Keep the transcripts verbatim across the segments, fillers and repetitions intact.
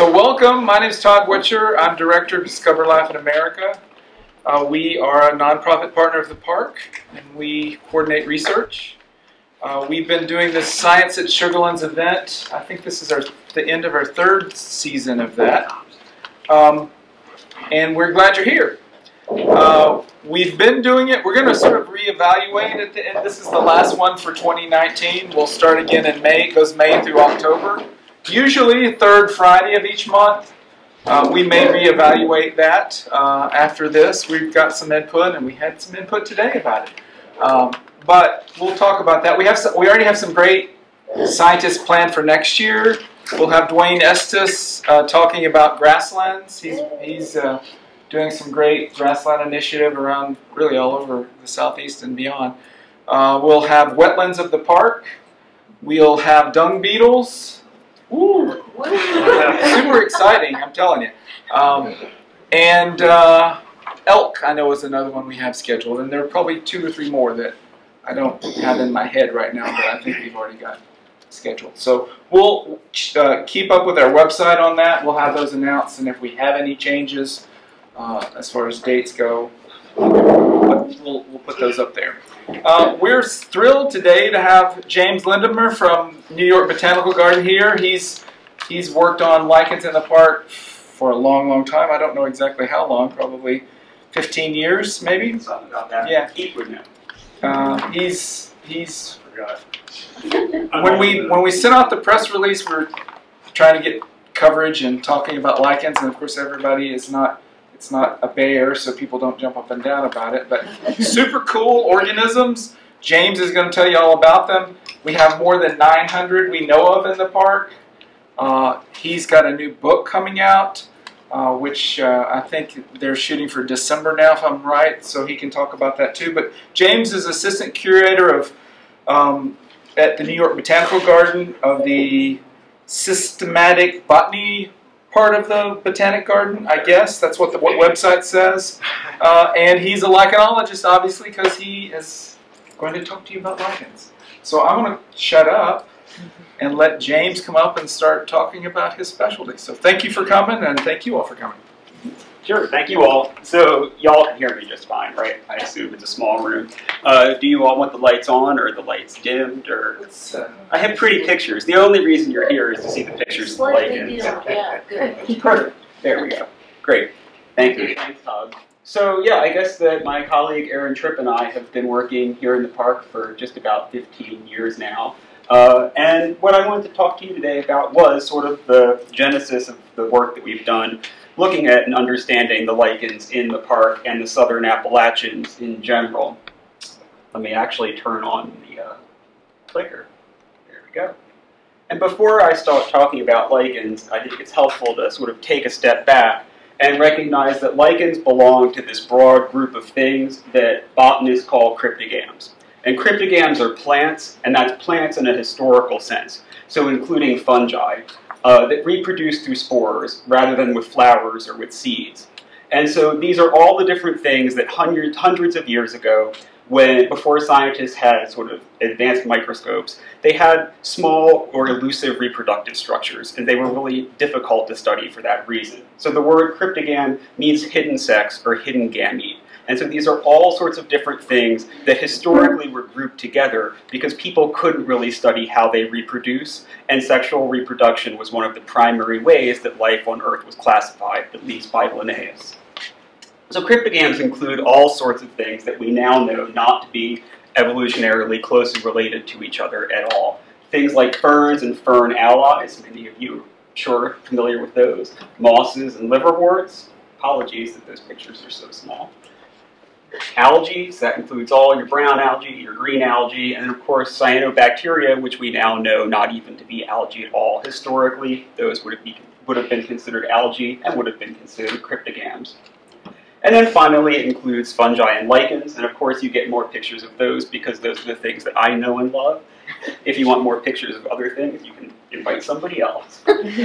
So welcome, my name is Todd Witcher. I'm Director of Discover Life in America. Uh, we are a nonprofit partner of the park, and we coordinate research. Uh, we've been doing this Science at Sugarlands event. I think this is our, the end of our third season of that. Um, and we're glad you're here. Uh, we've been doing it. We're going to sort of reevaluate at the end. This is the last one for twenty nineteen. We'll start again in May. It goes May through October. Usually third Friday of each month. Uh, we may reevaluate that uh, after this. We've got some input, and we had some input today about it. Um, but we'll talk about that. We have some, we already have some great scientists planned for next year. We'll have Dwayne Estes uh, talking about grasslands. He's he's uh, doing some great grassland initiative around really all over the southeast and beyond. Uh, we'll have wetlands of the park. We'll have dung beetles. Ooh, super exciting, I'm telling you. Um, and uh, elk, I know, is another one we have scheduled. And there are probably two or three more that I don't have in my head right now, but I think we've already got scheduled. So we'll uh, keep up with our website on that. We'll have those announced. And if we have any changes uh, as far as dates go, we'll, we'll put those up there. Uh, we're thrilled today to have James Lendemer from New York Botanical Garden here. He's he's worked on lichens in the park for a long, long time. I don't know exactly how long, probably fifteen years, maybe. Something about that. Yeah. Keep with him. Uh, he's he's. Forgot. When we when we sent out the press release, we we're trying to get coverage and talking about lichens, and of course, everybody is not. It's not a bear, so people don't jump up and down about it. But super cool organisms. James is going to tell you all about them. We have more than nine hundred we know of in the park. Uh, he's got a new book coming out, uh, which uh, I think they're shooting for December now, if I'm right. So he can talk about that too. But James is assistant curator of um, at the New York Botanical Garden of the systematic botany part of the Botanic Garden, I guess. That's what the what website says. Uh, and he's a lichenologist, obviously, because he is going to talk to you about lichens. So I'm going to shut up and let James come up and start talking about his specialty. So thank you for coming, and thank you all for coming. Sure, thank you all. So y'all can hear me just fine, right? I assume it's a small room. Uh, do you all want the lights on or the lights dimmed? Or Uh, I have pretty pictures. The only reason you're here is to see the pictures of the lichens. Yeah, good. Perfect. There we go. Great. Thank you. Thanks, Todd. So yeah, I guess that my colleague Erin Tripp and I have been working here in the park for just about fifteen years now. Uh, and what I wanted to talk to you today about was sort of the genesis of the work that we've done, looking at and understanding the lichens in the park and the southern Appalachians in general. Let me actually turn on the uh, clicker. There we go. And before I start talking about lichens, I think it's helpful to sort of take a step back and recognize that lichens belong to this broad group of things that botanists call cryptogams. And cryptogams are plants, and that's plants in a historical sense, so including fungi, uh, that reproduce through spores rather than with flowers or with seeds. And so these are all the different things that hundreds, hundreds of years ago, when before scientists had sort of advanced microscopes, they had small or elusive reproductive structures, and they were really difficult to study for that reason. So the word cryptogam means hidden sex or hidden gamete. And so these are all sorts of different things that historically were grouped together because people couldn't really study how they reproduce, and sexual reproduction was one of the primary ways that life on Earth was classified, at least by Linnaeus. So cryptogams include all sorts of things that we now know not to be evolutionarily closely related to each other at all. Things like ferns and fern allies, many of you are sure familiar with those, mosses and liverworts. Apologies that those pictures are so small. Algae, that includes all your brown algae, your green algae, and of course cyanobacteria, which we now know not even to be algae at all. Historically, those would have, be, would have been considered algae and would have been considered cryptogams. And then finally it includes fungi and lichens, and of course you get more pictures of those because those are the things that I know and love. If you want more pictures of other things, you can invite somebody else.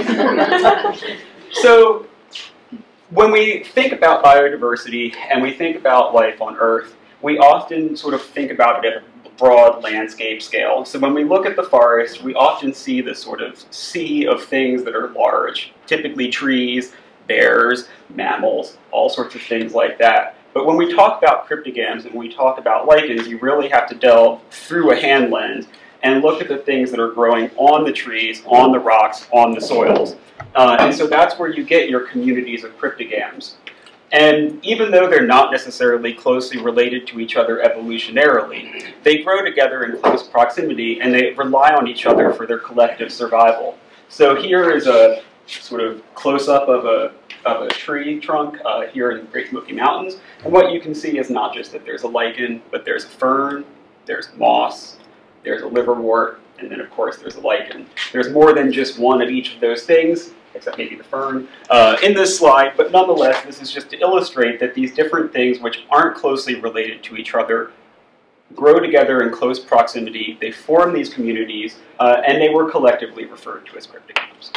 So, when we think about biodiversity and we think about life on Earth, we often sort of think about it at a broad landscape scale. So when we look at the forest, we often see this sort of sea of things that are large, typically trees, bears, mammals, all sorts of things like that. But when we talk about cryptogams and when we talk about lichens, you really have to delve through a hand lens and look at the things that are growing on the trees, on the rocks, on the soils. Uh, and so that's where you get your communities of cryptogams. And even though they're not necessarily closely related to each other evolutionarily, they grow together in close proximity and they rely on each other for their collective survival. So here is a sort of close-up of a, of a tree trunk uh, here in the Great Smoky Mountains. And what you can see is not just that there's a lichen, but there's a fern, there's moss, there's a liverwort, and then of course there's a lichen. There's more than just one of each of those things, except maybe the fern, uh, in this slide, but nonetheless, this is just to illustrate that these different things which aren't closely related to each other grow together in close proximity, they form these communities, uh, and they were collectively referred to as cryptogams.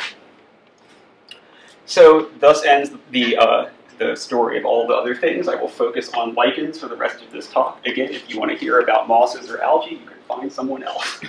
So thus ends the, uh, the story of all the other things. I will focus on lichens for the rest of this talk. Again, if you want to hear about mosses or algae, you can find someone else.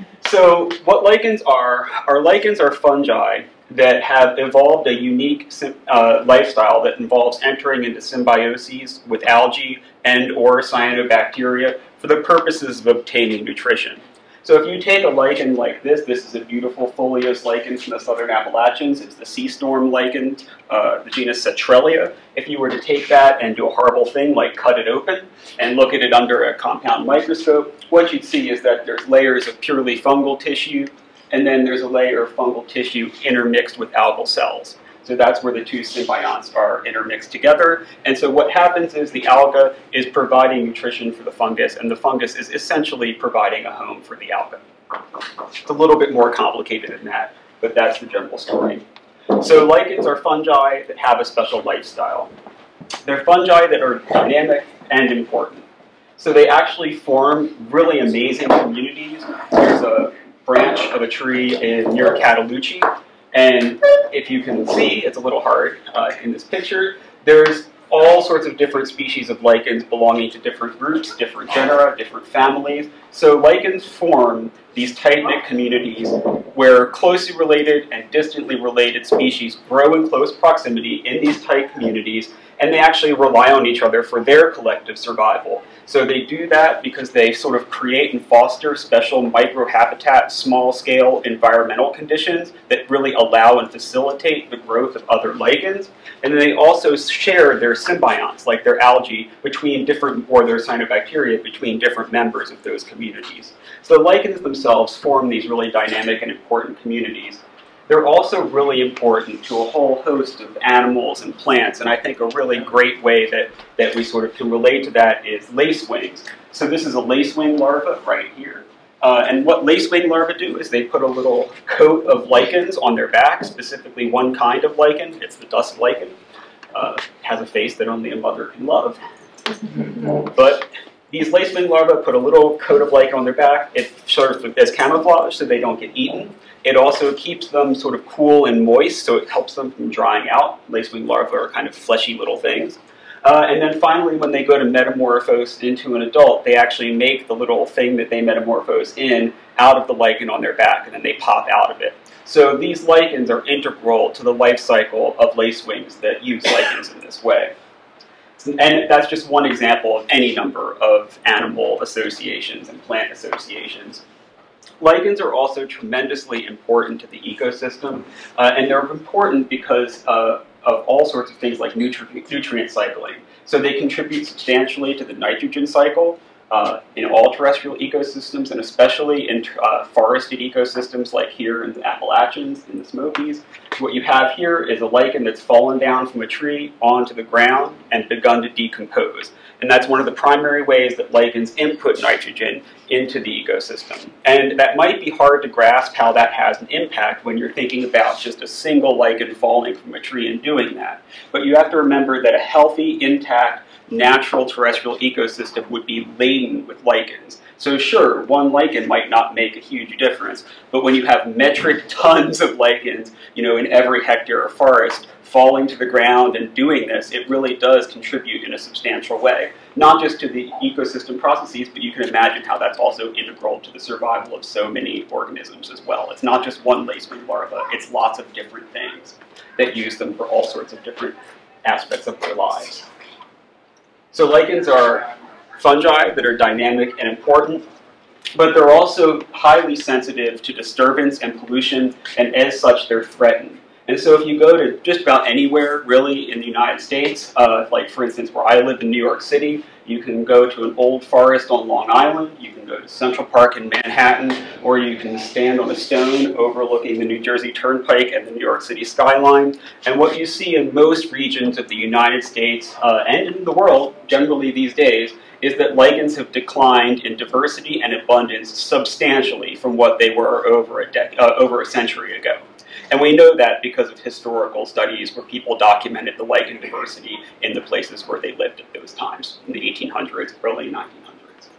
So what lichens are, are lichens are fungi that have evolved a unique uh, lifestyle that involves entering into symbioses with algae and or cyanobacteria for the purposes of obtaining nutrition. So if you take a lichen like this, this is a beautiful foliose lichen from the southern Appalachians. It's the sea storm lichen, uh, the genus Cetralia. If you were to take that and do a horrible thing like cut it open and look at it under a compound microscope, what you'd see is that there's layers of purely fungal tissue, and then there's a layer of fungal tissue intermixed with algal cells. So that's where the two symbionts are intermixed together. And so what happens is the alga is providing nutrition for the fungus, and the fungus is essentially providing a home for the alga. It's a little bit more complicated than that, but that's the general story. So lichens are fungi that have a special lifestyle. They're fungi that are dynamic and important. So they actually form really amazing communities. There's a branch of a tree in, near Catalucci, and if you can see, it's a little hard uh, in this picture, there's all sorts of different species of lichens belonging to different groups, different genera, different families. So lichens form these tight-knit communities where closely related and distantly related species grow in close proximity in these tight communities, and they actually rely on each other for their collective survival. So they do that because they sort of create and foster special microhabitat, small-scale environmental conditions that really allow and facilitate the growth of other lichens. And then they also share their symbionts, like their algae, between different, or their cyanobacteria, between different members of those communities. So the lichens themselves form these really dynamic and important communities. They're also really important to a whole host of animals and plants, and I think a really great way that, that we sort of can relate to that is lacewings. So this is a lacewing larva right here. Uh, and what lacewing larvae do is they put a little coat of lichens on their back, specifically one kind of lichen. It's the dust lichen. Uh, it has a face that only a mother can love. But these lacewing larvae put a little coat of lichen on their back. It serves as camouflage so they don't get eaten. It also keeps them sort of cool and moist, so it helps them from drying out. Lacewing larvae are kind of fleshy little things. Uh, and then finally, when they go to metamorphose into an adult, they actually make the little thing that they metamorphose in out of the lichen on their back, and then they pop out of it. So these lichens are integral to the life cycle of lacewings that use lichens in this way. And that's just one example of any number of animal associations and plant associations. Lichens are also tremendously important to the ecosystem, uh, and they're important because uh, of all sorts of things like nutri nutrient cycling. So they contribute substantially to the nitrogen cycle uh, in all terrestrial ecosystems, and especially in uh, forested ecosystems like here in the Appalachians, in the Smokies. What you have here is a lichen that's fallen down from a tree onto the ground and begun to decompose. And that's one of the primary ways that lichens input nitrogen into the ecosystem. And that might be hard to grasp how that has an impact when you're thinking about just a single lichen falling from a tree and doing that. But you have to remember that a healthy, intact, natural terrestrial ecosystem would be laden with lichens. So sure, one lichen might not make a huge difference, but when you have metric tons of lichens, you know, in every hectare of forest, falling to the ground and doing this, it really does contribute in a substantial way. not just to the ecosystem processes, but you can imagine how that's also integral to the survival of so many organisms as well. It's not just one lacewing larva, it's lots of different things that use them for all sorts of different aspects of their lives. So lichens are fungi that are dynamic and important, but they're also highly sensitive to disturbance and pollution, and as such, they're threatened. And so if you go to just about anywhere, really, in the United States, uh, like for instance where I live in New York City, you can go to an old forest on Long Island, you can go to Central Park in Manhattan, or you can stand on a stone overlooking the New Jersey Turnpike and the New York City skyline. And what you see in most regions of the United States uh, and in the world, generally these days, is that lichens have declined in diversity and abundance substantially from what they were over a, dec uh, over a century ago. And we know that because of historical studies where people documented the lichen diversity in the places where they lived at those times, in the eighteen hundreds, early nineteen hundreds.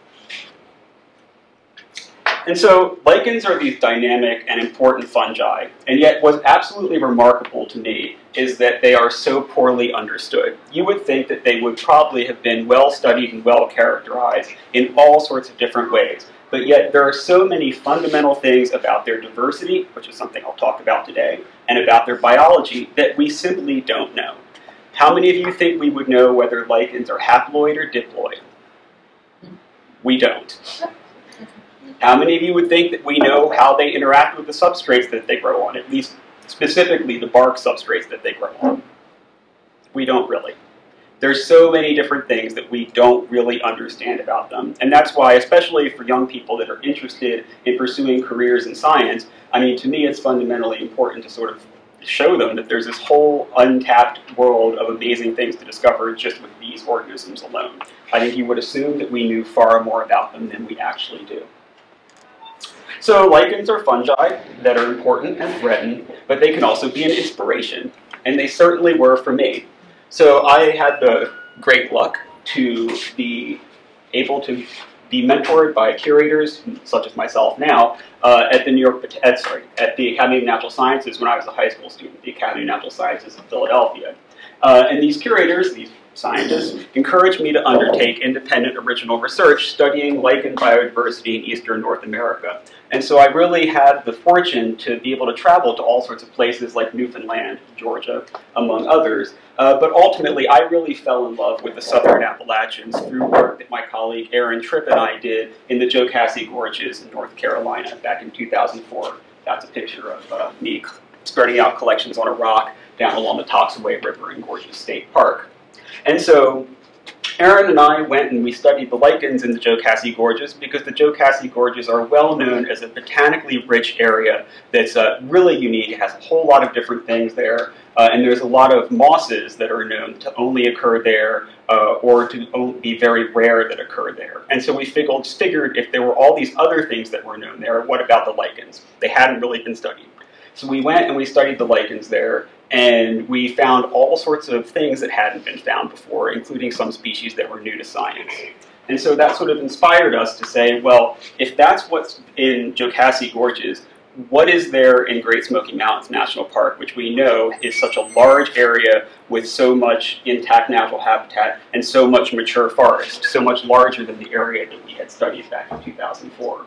And so lichens are these dynamic and important fungi, and yet what's absolutely remarkable to me is that they are so poorly understood. You would think that they would probably have been well studied and well characterized in all sorts of different ways. But yet there are so many fundamental things about their diversity, which is something I'll talk about today, and about their biology that we simply don't know. How many of you think we would know whether lichens are haploid or diploid? We don't. How many of you would think that we know how they interact with the substrates that they grow on, at least specifically the bark substrates that they grow on? We don't really. There's so many different things that we don't really understand about them. And that's why, especially for young people that are interested in pursuing careers in science, I mean, to me it's fundamentally important to sort of show them that there's this whole untapped world of amazing things to discover just with these organisms alone. I think you would assume that we knew far more about them than we actually do. So lichens are fungi that are important and threatened, but they can also be an inspiration. And they certainly were for me. So I had the great luck to be able to be mentored by curators, such as myself now, uh, at the New York, at, sorry, at the Academy of Natural Sciences when I was a high school student, the Academy of Natural Sciences in Philadelphia. Uh, and these curators, these scientists, encouraged me to undertake independent original research studying lichen biodiversity in eastern North America. And so I really had the fortune to be able to travel to all sorts of places like Newfoundland, Georgia, among others. Uh, but ultimately, I really fell in love with the Southern Appalachians through work that my colleague Erin Tripp and I did in the Jocassee Gorges in North Carolina back in two thousand four. That's a picture of uh, me spreading out collections on a rock down along the Toxaway River in Gorges State Park. And so Erin and I went and we studied the lichens in the Jocassee Gorges because the Jocassee Gorges are well known as a botanically rich area that's uh, really unique. It has a whole lot of different things there, uh, and there's a lot of mosses that are known to only occur there uh, or to be very rare that occur there. And so we figured, figured if there were all these other things that were known there, what about the lichens? They hadn't really been studied. So we went and we studied the lichens there, and we found all sorts of things that hadn't been found before, including some species that were new to science. And so that sort of inspired us to say, well, if that's what's in Jocassee Gorges, what is there in Great Smoky Mountains National Park, which we know is such a large area with so much intact natural habitat and so much mature forest, so much larger than the area that we had studied back in two thousand four.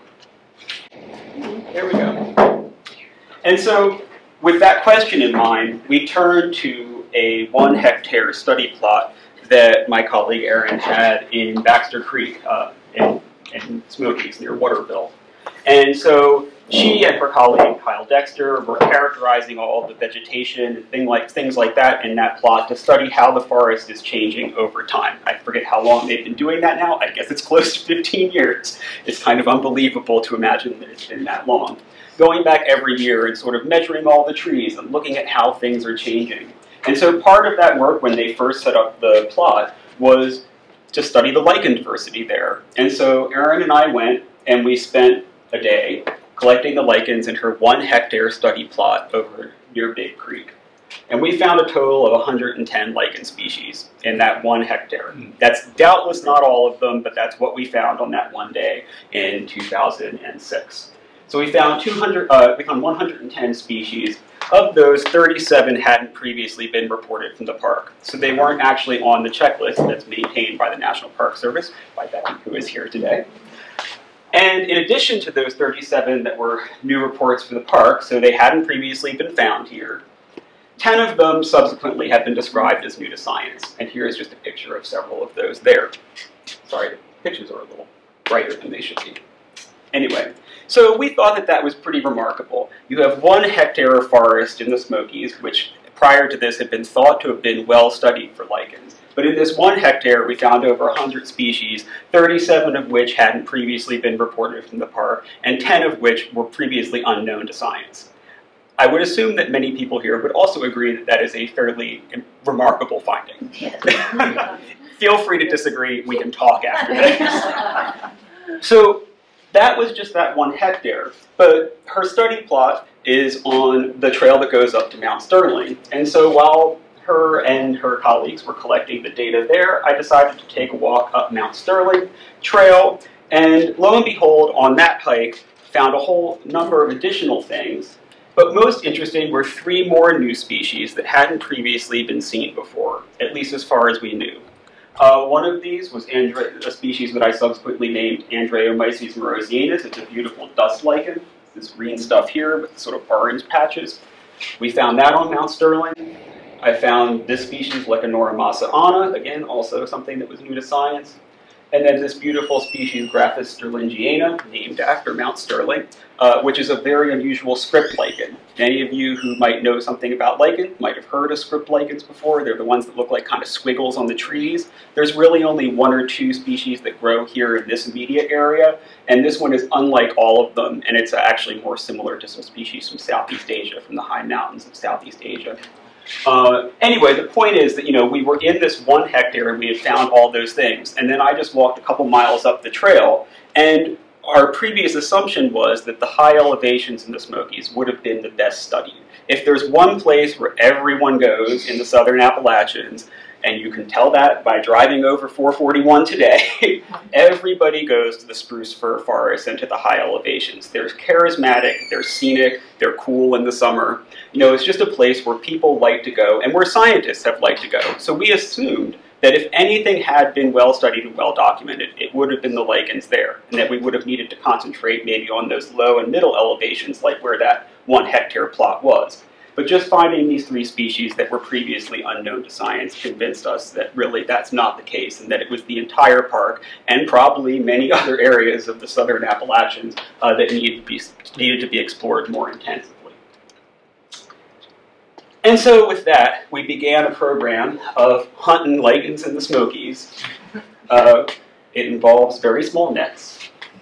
There we go. And so, with that question in mind, we turned to a one hectare study plot that my colleague Erin had in Baxter Creek uh, in, in Smokies near Waterville. And so she and her colleague Kyle Dexter were characterizing all the vegetation and thing like, things like that in that plot to study how the forest is changing over time. I forget how long they've been doing that now. I guess it's close to fifteen years. It's kind of unbelievable to imagine that it's been that long. Going back every year and sort of measuring all the trees and looking at how things are changing. And so part of that work when they first set up the plot was to study the lichen diversity there. And so Erin and I went and we spent a day collecting the lichens in her one hectare study plot over near Big Creek. And we found a total of one hundred ten lichen species in that one hectare. That's doubtless not all of them, but that's what we found on that one day in two thousand six. So we found two hundred, uh, we found one hundred ten species Of those, thirty-seven hadn't previously been reported from the park. So they weren't actually on the checklist that's maintained by the National Park Service, by Becky, who is here today. And in addition to those thirty-seven that were new reports for the park, so they hadn't previously been found here, ten of them subsequently have been described as new to science. And here's just a picture of several of those there. Sorry, the pictures are a little brighter than they should be. Anyway, so we thought that that was pretty remarkable. You have one hectare of forest in the Smokies, which prior to this had been thought to have been well studied for lichens. But in this one hectare, we found over one hundred species, thirty-seven of which hadn't previously been reported from the park, and ten of which were previously unknown to science. I would assume that many people here would also agree that that is a fairly remarkable finding. Yes. Feel free to disagree, we can talk after this. So that was just that one hectare, but her study plot is on the trail that goes up to Mount Sterling. And so while her and her colleagues were collecting the data there, I decided to take a walk up Mount Sterling Trail, and lo and behold, on that hike, found a whole number of additional things. But most interesting were three more new species that hadn't previously been seen before, at least as far as we knew. Uh, one of these was Andre a species that I subsequently named Andreomyces morosianus. It's a beautiful dust lichen. This green stuff here with sort of orange patches. We found that on Mount Sterling. I found this species, Leccanora massiana, again, also something that was new to science. And then this beautiful species, Graphis sterlingiana, named after Mount Sterling, uh, which is a very unusual script lichen. Many of you who might know something about lichen might have heard of script lichens before. They're the ones that look like kind of squiggles on the trees. There's really only one or two species that grow here in this immediate area, and this one is unlike all of them, and it's actually more similar to some species from Southeast Asia, from the high mountains of Southeast Asia. Uh, anyway, the point is that, you know, we were in this one hectare and we had found all those things. And then I just walked a couple miles up the trail, and our previous assumption was that the high elevations in the Smokies would have been the best studied. If there's one place where everyone goes in the southern Appalachians, and you can tell that by driving over four forty-one today, everybody goes to the spruce fir forest and to the high elevations. They're charismatic, they're scenic, they're cool in the summer. You know, it's just a place where people like to go and where scientists have liked to go. So we assumed that if anything had been well studied and well documented, it would have been the lichens there, and that we would have needed to concentrate maybe on those low and middle elevations like where that one hectare plot was. But just finding these three species that were previously unknown to science convinced us that really that's not the case, and that it was the entire park and probably many other areas of the southern Appalachians uh, that needed to, be, needed to be explored more intensively. And so with that, we began a program of hunting lichens in the Smokies. Uh, it involves very small nets.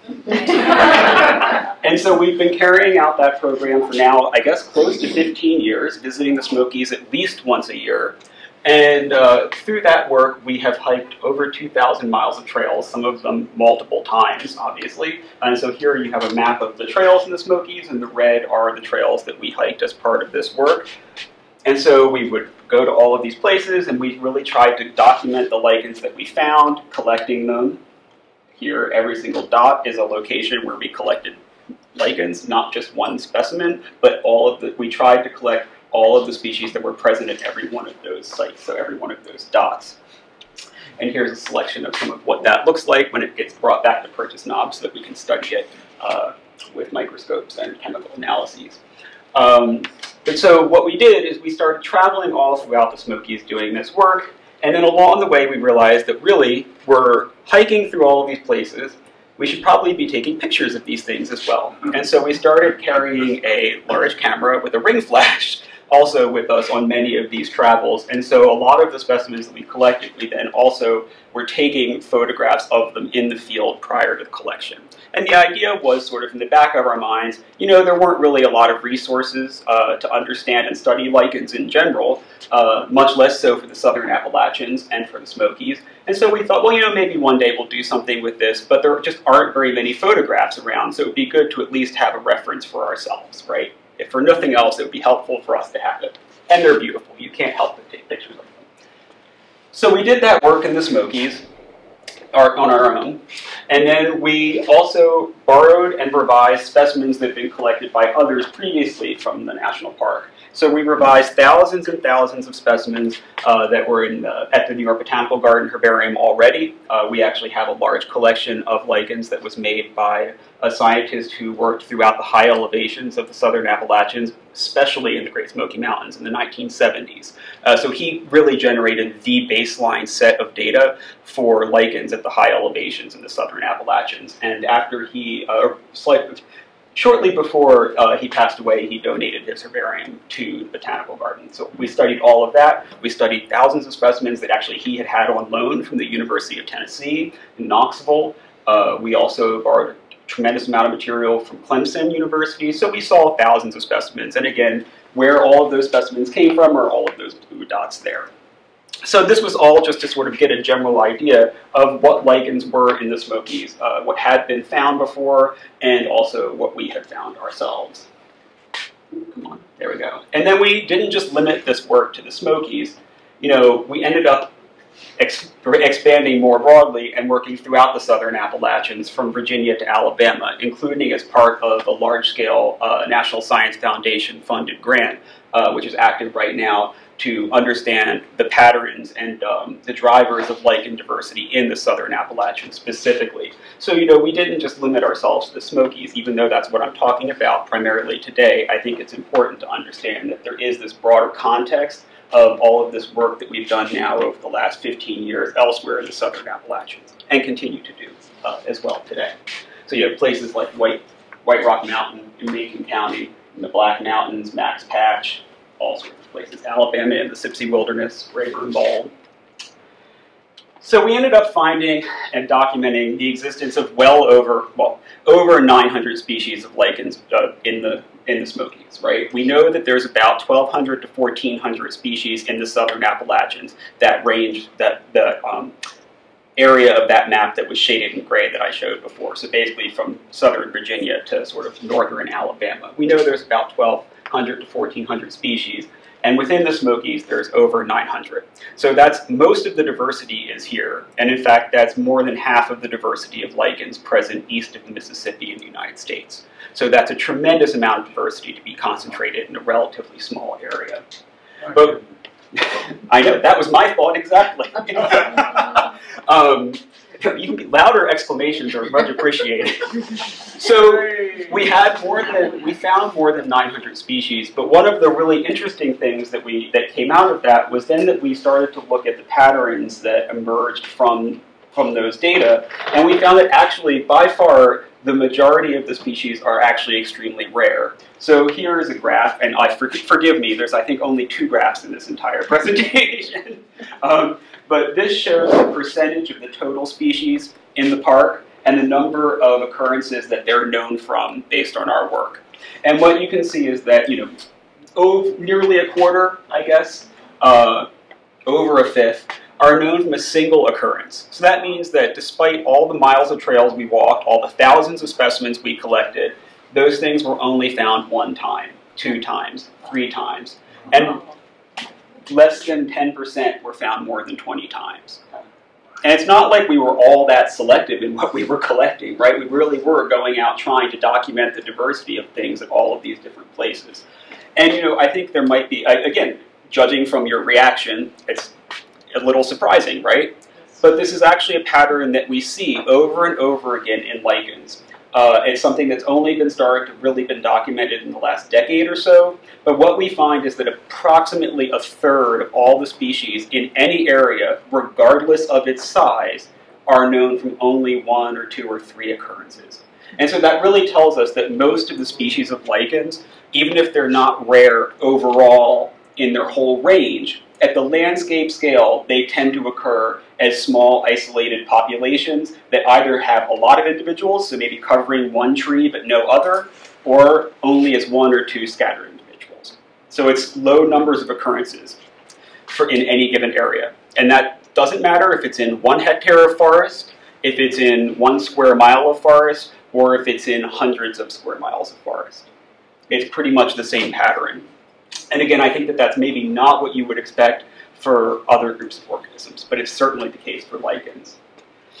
And so we've been carrying out that program for now, I guess, close to fifteen years, visiting the Smokies at least once a year. And uh, through that work, we have hiked over two thousand miles of trails, some of them multiple times, obviously. And so here you have a map of the trails in the Smokies, and the red are the trails that we hiked as part of this work. And so we would go to all of these places, and we really tried to document the lichens that we found, collecting them. Here, every single dot is a location where we collected lichens, not just one specimen, but all of the, we tried to collect all of the species that were present at every one of those sites, so every one of those dots. And here's a selection of some of what that looks like when it gets brought back to purchase knobs so that we can study it uh, with microscopes and chemical analyses. Um, and so what we did is we started traveling all throughout the Smokies doing this work, and then along the way we realized that really we're hiking through all of these places. We should probably be taking pictures of these things as well. And so we started carrying a large camera with a ring flash also with us on many of these travels. And so a lot of the specimens that we collected, we then also were taking photographs of them in the field prior to the collection. And the idea was sort of in the back of our minds, you know, there weren't really a lot of resources uh, to understand and study lichens in general, uh, much less so for the southern Appalachians and for the Smokies. And so we thought, well, you know, maybe one day we'll do something with this, but there just aren't very many photographs around, so it would be good to at least have a reference for ourselves, right? If for nothing else, it would be helpful for us to have it. And they're beautiful. You can't help but take pictures of them. So we did that work in the Smokies on our own. And then we also borrowed and revised specimens that had been collected by others previously from the national park. So we revised thousands and thousands of specimens uh, that were in uh, at the New York Botanical Garden Herbarium already. Uh, we actually have a large collection of lichens that was made by a scientist who worked throughout the high elevations of the southern Appalachians, especially in the Great Smoky Mountains in the nineteen seventies. Uh, so he really generated the baseline set of data for lichens at the high elevations in the southern Appalachians. And after he, uh, slightly, shortly before uh, he passed away, he donated his herbarium to the Botanical Garden. So we studied all of that. We studied thousands of specimens that actually he had had on loan from the University of Tennessee in Knoxville. Uh, we also borrowed a tremendous amount of material from Clemson University. So we saw thousands of specimens. And again, where all of those specimens came from are all of those blue dots there. So this was all just to sort of get a general idea of what lichens were in the Smokies, uh, what had been found before, and also what we had found ourselves. Come on, there we go. And then we didn't just limit this work to the Smokies. You know, we ended up ex expanding more broadly and working throughout the southern Appalachians from Virginia to Alabama, including as part of a large-scale uh, National Science Foundation funded grant, uh, which is active right now, to understand the patterns and um, the drivers of lichen diversity in the southern Appalachians specifically. So, you know, we didn't just limit ourselves to the Smokies, even though that's what I'm talking about primarily today. I think it's important to understand that there is this broader context of all of this work that we've done now over the last fifteen years elsewhere in the southern Appalachians, and continue to do uh, as well today. So you have places like White, White Rock Mountain in Macon County, in the Black Mountains, Max Patch, all sorts of places, Alabama in the Sipsey Wilderness, Rayburn Bald. So we ended up finding and documenting the existence of well over, well, over nine hundred species of lichens uh, in the in the Smokies, right? We know that there's about twelve hundred to fourteen hundred species in the southern Appalachians. That range, that the um, area of that map that was shaded in gray that I showed before. So basically from southern Virginia to sort of northern Alabama. We know there's about twelve hundred to fourteen hundred species. And within the Smokies, there's over nine hundred. So that's most of the diversity is here. And in fact, that's more than half of the diversity of lichens present east of the Mississippi in the United States. So that's a tremendous amount of diversity to be concentrated in a relatively small area. But I know, that was my thought exactly. um, you can be louder exclamations are much appreciated. So we had more than, we found more than nine hundred species, but one of the really interesting things that we, that came out of that was then that we started to look at the patterns that emerged from, from those data, and we found that actually, by far, the majority of the species are actually extremely rare. So here is a graph, and I for, forgive me, there's I think only two graphs in this entire presentation. um, but this shows the percentage of the total species in the park and the number of occurrences that they're known from based on our work. And what you can see is that, you know, oh, nearly a quarter, I guess, uh, over a fifth, are known from a single occurrence. So that means that despite all the miles of trails we walked, all the thousands of specimens we collected, those things were only found one time, two times, three times. And less than ten percent were found more than twenty times. And it's not like we were all that selective in what we were collecting, right? We really were going out trying to document the diversity of things at all of these different places. And, you know, I think there might be, again, judging from your reaction, it's a little surprising, right? But this is actually a pattern that we see over and over again in lichens. Uh, it's something that's only been started to really been documented in the last decade or so. But what we find is that approximately a third of all the species in any area, regardless of its size, are known from only one or two or three occurrences. And so that really tells us that most of the species of lichens, even if they're not rare overall in their whole range, at the landscape scale, they tend to occur as small, isolated populations that either have a lot of individuals, so maybe covering one tree but no other, or only as one or two scattered individuals. So it's low numbers of occurrences for in any given area. And that doesn't matter if it's in one hectare of forest, if it's in one square mile of forest, or if it's in hundreds of square miles of forest. It's pretty much the same pattern. And again, I think that that's maybe not what you would expect for other groups of organisms, but it's certainly the case for lichens.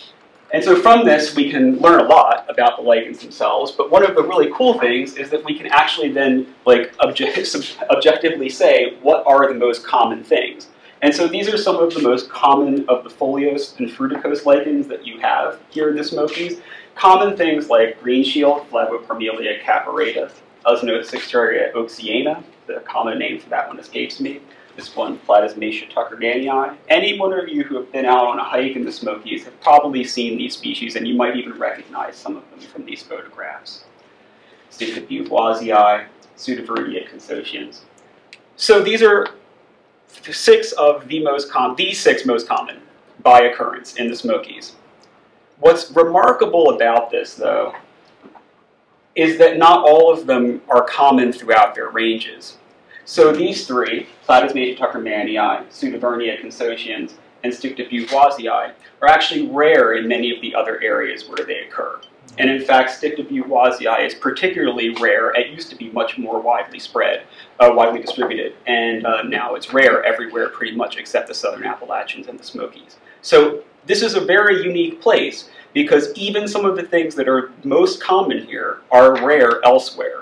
And so from this, we can learn a lot about the lichens themselves, but one of the really cool things is that we can actually then like object objectively say what are the most common things. And so these are some of the most common of the foliose and fruticose lichens that you have here in the Smokies. Common things like green shield, Flavoparmelia caparata, Osnocyxuria oxiana, the common name for that one escapes me. This one, Platysmacia tuckernanii. Any one of you who have been out on a hike in the Smokies have probably seen these species, and you might even recognize some of them from these photographs. Stichtobuvoisii, Pseudovernia consocians. So these are six of the most common, these six most common by occurrence in the Smokies. What's remarkable about this, though, is that not all of them are common throughout their ranges. So these three, Platysmacia tuckernanii, Pseudovernia consocians, and Stichtobuvoisii, are actually rare in many of the other areas where they occur. And in fact, Stichtobuvoisii is particularly rare. It used to be much more widely spread, uh, widely distributed, and uh, now it's rare everywhere pretty much except the Southern Appalachians and the Smokies. So this is a very unique place because even some of the things that are most common here are rare elsewhere.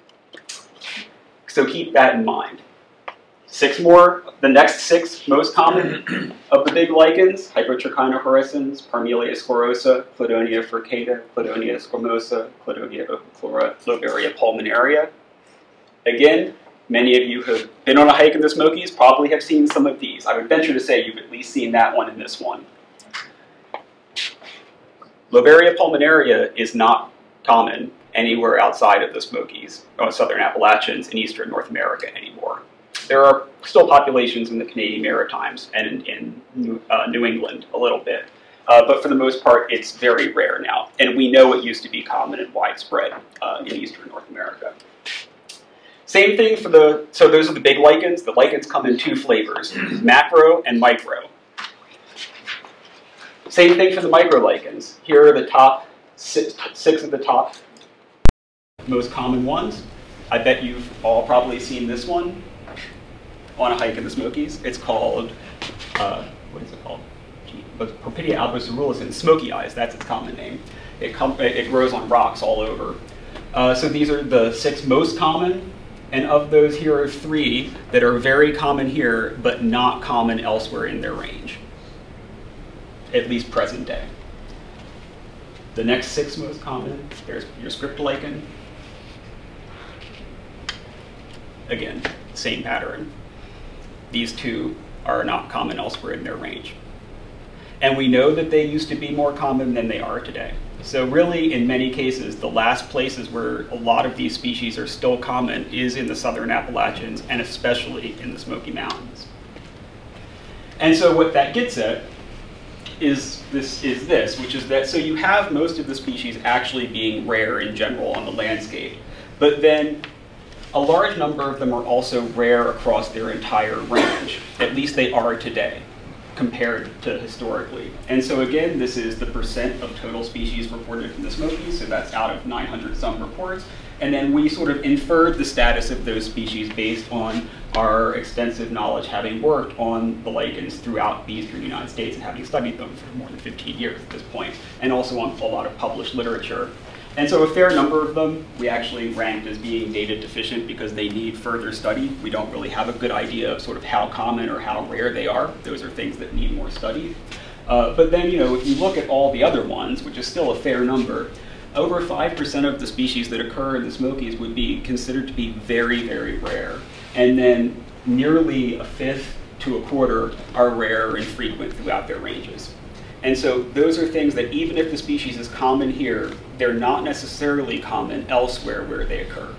So keep that in mind. Six more, the next six most common of the big lichens: Hypotrichina horrescens, Parmelia sclerosa, Cladonia furcata, Cladonia squamosa, Cladonia opichlora, Loberia pulmonaria. Again, many of you who have been on a hike in the Smokies probably have seen some of these. I would venture to say you've at least seen that one and this one. Loberia pulmonaria is not common anywhere outside of the Smokies, or Southern Appalachians, in Eastern North America anymore. There are still populations in the Canadian Maritimes and in, in New, uh, New England a little bit, uh, but for the most part it's very rare now, and we know it used to be common and widespread uh, in Eastern North America. Same thing for the, so those are the big lichens. The lichens come in two flavors, macro and micro. Same thing for the micro lichens. Here are the top six, six of the top most common ones. I bet you've all probably seen this one on a hike in the Smokies. It's called, uh, what is it called? Porpidia albocerulus, smoky eyes, that's its common name. It, com it grows on rocks all over. Uh, so these are the six most common, and of those here are three that are very common here, but not common elsewhere in their range, at least present day. The next six most common, there's your script lichen. Again, same pattern. These two are not common elsewhere in their range. And we know that they used to be more common than they are today. So really, in many cases, the last places where a lot of these species are still common is in the Southern Appalachians, and especially in the Smoky Mountains. And so what that gets at is this, is this, which is that, so you have most of the species actually being rare in general on the landscape, but then a large number of them are also rare across their entire range. At least they are today, compared to historically. And so again, this is the percent of total species reported from the Smokies, so that's out of nine hundred some reports. And then we sort of inferred the status of those species based on our extensive knowledge, having worked on the lichens throughout the Eastern United States and having studied them for more than fifteen years at this point, and also on a lot of published literature. And so a fair number of them we actually ranked as being data deficient because they need further study. We don't really have a good idea of sort of how common or how rare they are. Those are things that need more study. Uh, but then, you know, if you look at all the other ones, which is still a fair number, over five percent of the species that occur in the Smokies would be considered to be very, very rare. And then nearly a fifth to a quarter are rare or infrequent throughout their ranges. And so those are things that even if the species is common here, they're not necessarily common elsewhere where they occur.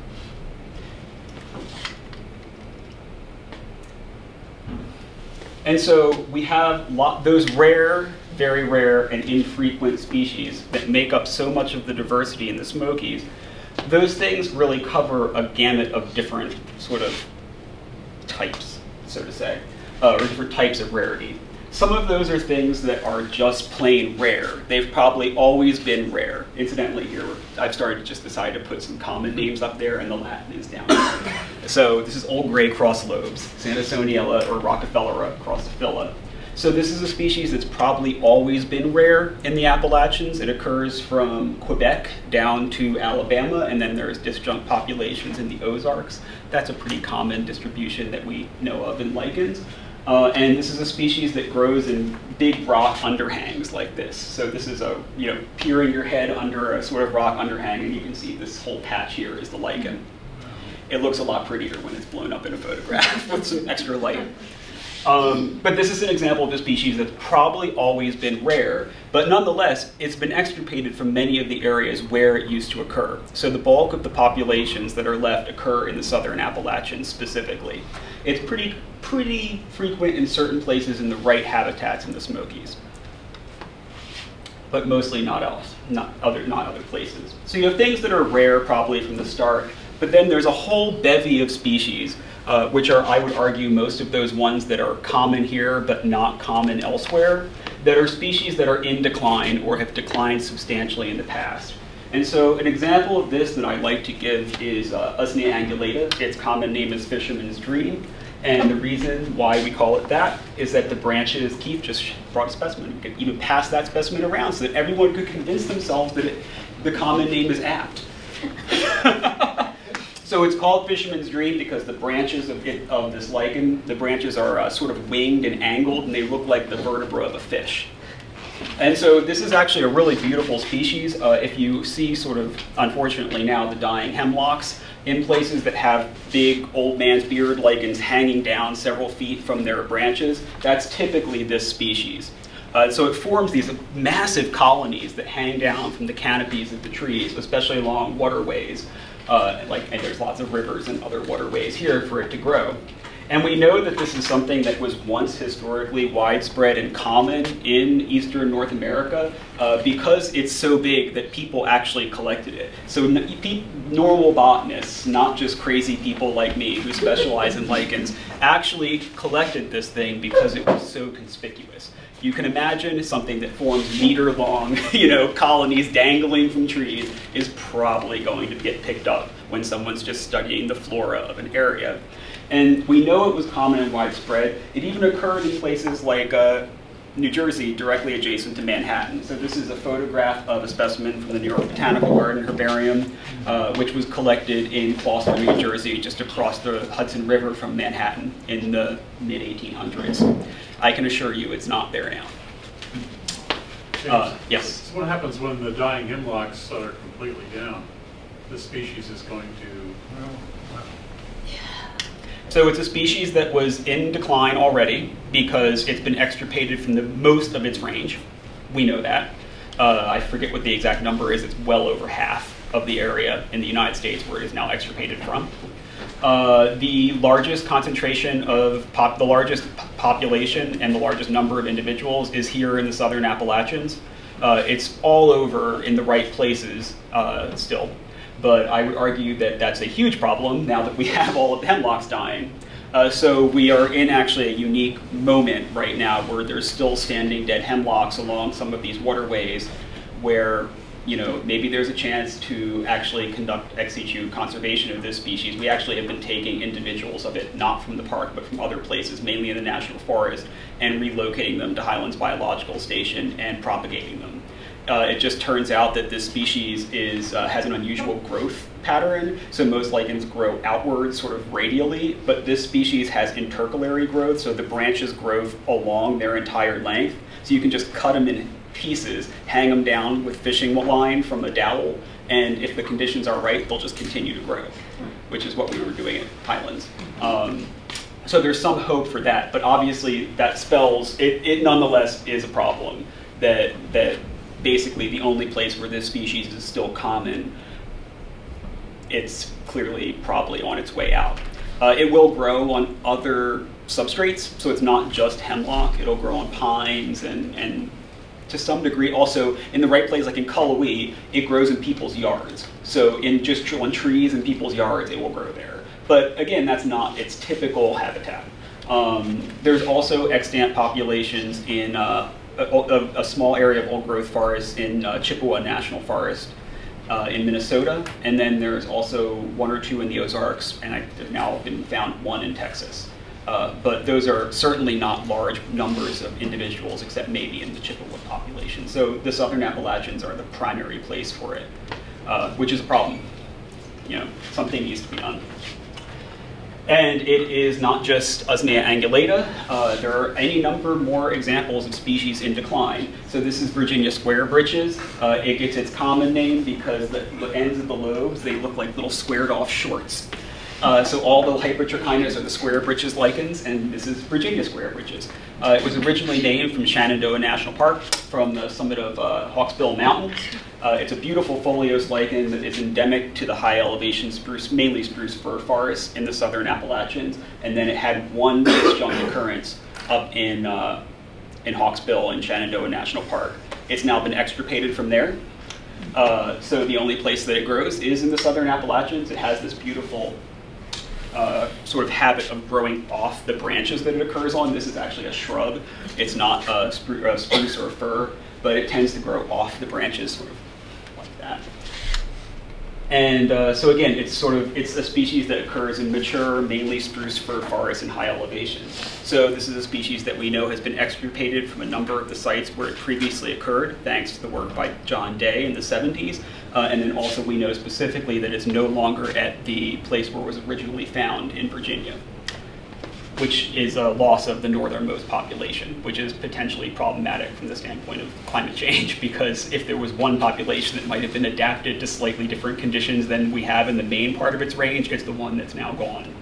And so we have lot, those rare, very rare, and infrequent species that make up so much of the diversity in the Smokies. Those things really cover a gamut of different sort of types, so to say, uh, or different types of rarity. Some of those are things that are just plain rare. They've probably always been rare. Incidentally, here I've started to just decide to put some common names up there, and the Latin is down here. So this is old gray crosslobes, Sandersoniella or Rockefellera crossophila. So this is a species that's probably always been rare in the Appalachians. It occurs from Quebec down to Alabama, and then there's disjunct populations in the Ozarks. That's a pretty common distribution that we know of in lichens. Uh, and this is a species that grows in big rock underhangs like this. So this is a, you know, peering your head under a sort of rock underhang, and you can see this whole patch here is the lichen. It looks a lot prettier when it's blown up in a photograph with some extra light. Um, but this is an example of a species that's probably always been rare, but nonetheless, it's been extirpated from many of the areas where it used to occur. So the bulk of the populations that are left occur in the southern Appalachians specifically. It's pretty, pretty frequent in certain places in the right habitats in the Smokies, but mostly not else, not other, not other places. So you have things that are rare probably from the start, but then there's a whole bevy of species Uh, which are, I would argue, most of those ones that are common here but not common elsewhere, that are species that are in decline or have declined substantially in the past. And so an example of this that I like to give is uh, Usnea angulata. Its common name is fisherman's dream. And the reason why we call it that is that the branches, Keith just brought a specimen. We could even pass that specimen around so that everyone could convince themselves that it, the common name is apt. So it's called fisherman's dream because the branches of, it, of this lichen, the branches are uh, sort of winged and angled, and they look like the vertebra of a fish. And so this is actually a really beautiful species. Uh, if you see sort of, unfortunately now, the dying hemlocks in places that have big old man's beard lichens hanging down several feet from their branches, that's typically this species. Uh, so it forms these massive colonies that hang down from the canopies of the trees, especially along waterways. Uh, like, and there's lots of rivers and other waterways here for it to grow. And we know that this is something that was once historically widespread and common in eastern North America uh, because it's so big that people actually collected it. So normal botanists, not just crazy people like me who specialize in lichens, actually collected this thing because it was so conspicuous. You can imagine something that forms meter-long, you know, colonies dangling from trees is probably going to get picked up when someone's just studying the flora of an area. And we know it was common and widespread. It even occurred in places like uh, New Jersey, directly adjacent to Manhattan. So this is a photograph of a specimen from the New York Botanical Garden herbarium, uh, which was collected in Boston, New Jersey, just across the Hudson River from Manhattan in the mid eighteen hundreds. I can assure you it's not there now. Uh, yes? So what happens when the dying hemlocks are completely down? This species is going to... Well, well. So it's a species that was in decline already because it's been extirpated from the most of its range. We know that. Uh, I forget what the exact number is. It's well over half of the area in the United States where it is now extirpated from. Uh, the largest concentration of pop, the largest population and the largest number of individuals is here in the southern Appalachians. Uh, it's all over in the right places uh, still, but I would argue that that's a huge problem now that we have all of the hemlocks dying. Uh, so we are in actually a unique moment right now where there's still standing dead hemlocks along some of these waterways where, you know, maybe there's a chance to actually conduct ex situ conservation of this species. We actually have been taking individuals of it, not from the park, but from other places, mainly in the national forest, and relocating them to Highlands Biological Station and propagating them. Uh, it just turns out that this species is, uh, has an unusual growth pattern, so most lichens grow outward, sort of radially, but this species has intercalary growth, so the branches grow along their entire length, so you can just cut them in pieces, hang them down with fishing line from a dowel, and if the conditions are right, they'll just continue to grow, which is what we were doing at Highlands. Um, so there's some hope for that, but obviously that spells, it, it nonetheless is a problem that, that basically the only place where this species is still common, it's clearly probably on its way out. Uh, it will grow on other substrates, so it's not just hemlock, it'll grow on pines and, and to some degree also in the right place, like in Cullowhee, it grows in people's yards. So in just on trees in people's yards, it will grow there. But again, that's not its typical habitat. Um, there's also extant populations in uh, a, a, a small area of old growth forests in uh, Chippewa National Forest uh, in Minnesota. And then there's also one or two in the Ozarks, and I, there's now been found one in Texas. Uh, but those are certainly not large numbers of individuals, except maybe in the Chippewa population. So the Southern Appalachians are the primary place for it, uh, which is a problem. You know, something needs to be done. And it is not just Usnea angulata. Uh, there are any number more examples of species in decline. So this is Virginia square breeches. Uh, it gets its common name because the, the ends of the lobes, they look like little squared off shorts. Uh, so all the hypertrichinas are the square breeches lichens, and this is Virginia square breeches. Uh, it was originally named from Shenandoah National Park, from the summit of uh, Hawksbill Mountain. Uh, it's a beautiful foliose lichen that is endemic to the high elevation spruce, mainly spruce fir forests in the southern Appalachians, and then it had one disjunct occurrence up in, uh, in Hawksbill in Shenandoah National Park. It's now been extirpated from there. Uh, so the only place that it grows is in the southern Appalachians. It has this beautiful Uh, sort of habit of growing off the branches that it occurs on. This is actually a shrub. It's not a, spru a spruce or a fir, but it tends to grow off the branches sort of like that. And uh, so again, it's sort of, it's a species that occurs in mature, mainly spruce fir forests in high elevation. So this is a species that we know has been extirpated from a number of the sites where it previously occurred, thanks to the work by John Day in the seventies. Uh, and then also we know specifically that it's no longer at the place where it was originally found in Virginia, which is a loss of the northernmost population, which is potentially problematic from the standpoint of climate change, because if there was one population that might have been adapted to slightly different conditions than we have in the main part of its range, it's the one that's now gone.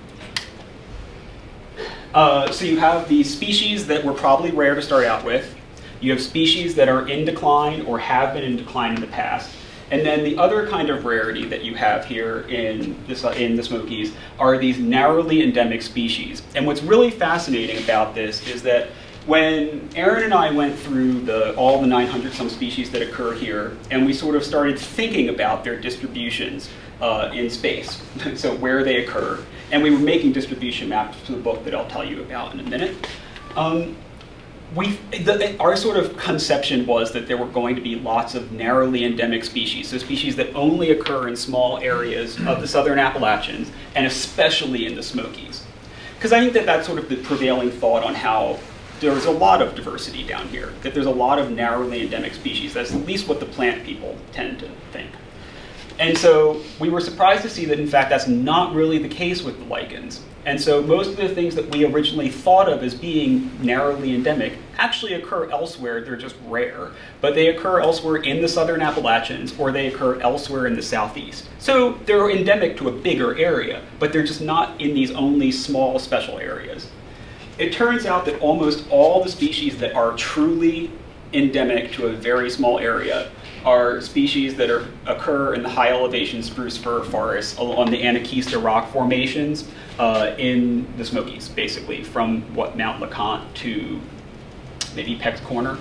Uh, so you have the species that were probably rare to start out with. You have species that are in decline or have been in decline in the past. And then the other kind of rarity that you have here in, this, uh, in the Smokies are these narrowly endemic species. And what's really fascinating about this is that when Erin and I went through the, all the nine hundred some species that occur here, and we sort of started thinking about their distributions uh, in space, so where they occur, and we were making distribution maps for the book that I'll tell you about in a minute. Um, We, the, our sort of conception was that there were going to be lots of narrowly endemic species, so species that only occur in small areas of the southern Appalachians, and especially in the Smokies. Because I think that that's sort of the prevailing thought on how there's a lot of diversity down here, that there's a lot of narrowly endemic species. That's at least what the plant people tend to think. And so we were surprised to see that, in fact, that's not really the case with the lichens. And so most of the things that we originally thought of as being narrowly endemic actually occur elsewhere. They're just rare. But they occur elsewhere in the southern Appalachians, or they occur elsewhere in the southeast. So they're endemic to a bigger area, but they're just not in these only small special areas. It turns out that almost all the species that are truly endemic to a very small area are species that are, occur in the high elevation spruce fir forests on the Anakeesta rock formations uh, in the Smokies, basically, from what Mount LeConte to maybe Peck's Corner.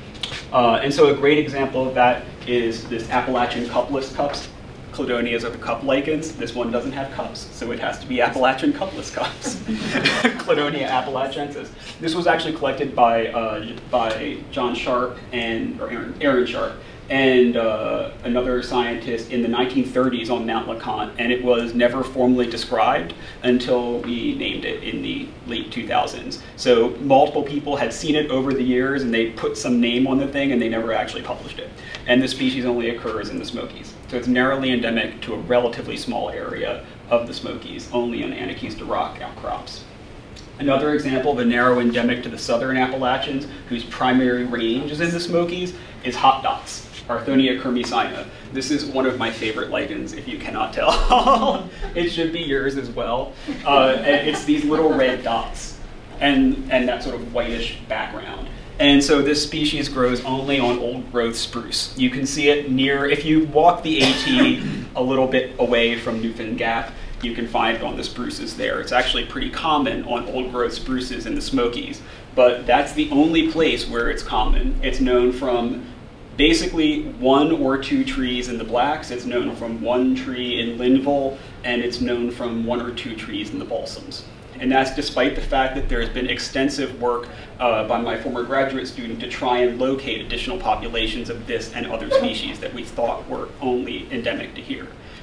Uh, and so a great example of that is this Appalachian cupless cups. Cladonias are the cup lichens. This one doesn't have cups, so it has to be Appalachian cupless cups. Cladonia appalachiensis. This was actually collected by uh, by John Sharp and or Erin, Erin Sharp and uh, another scientist in the nineteen thirties on Mount LeConte, and it was never formally described until we named it in the late two thousands. So multiple people had seen it over the years, and they put some name on the thing, and they never actually published it. And this species only occurs in the Smokies. So it's narrowly endemic to a relatively small area of the Smokies, only on Anakeesta rock outcrops. Another example of a narrow endemic to the southern Appalachians, whose primary range is in the Smokies, is hot dots, Arthonia kermesina. This is one of my favorite lichens, if you cannot tell. It should be yours as well. Uh, and it's these little red dots, and, and that sort of whitish background. And so this species grows only on old growth spruce. You can see it near, if you walk the AT a little bit away from Newfound Gap, you can find it on the spruces there. It's actually pretty common on old growth spruces in the Smokies, but that's the only place where it's common. It's known from basically one or two trees in the Blacks, it's known from one tree in Linville, and it's known from one or two trees in the balsams. And that's despite the fact that there has been extensive work uh, by my former graduate student to try and locate additional populations of this and other species that we thought were only endemic to here.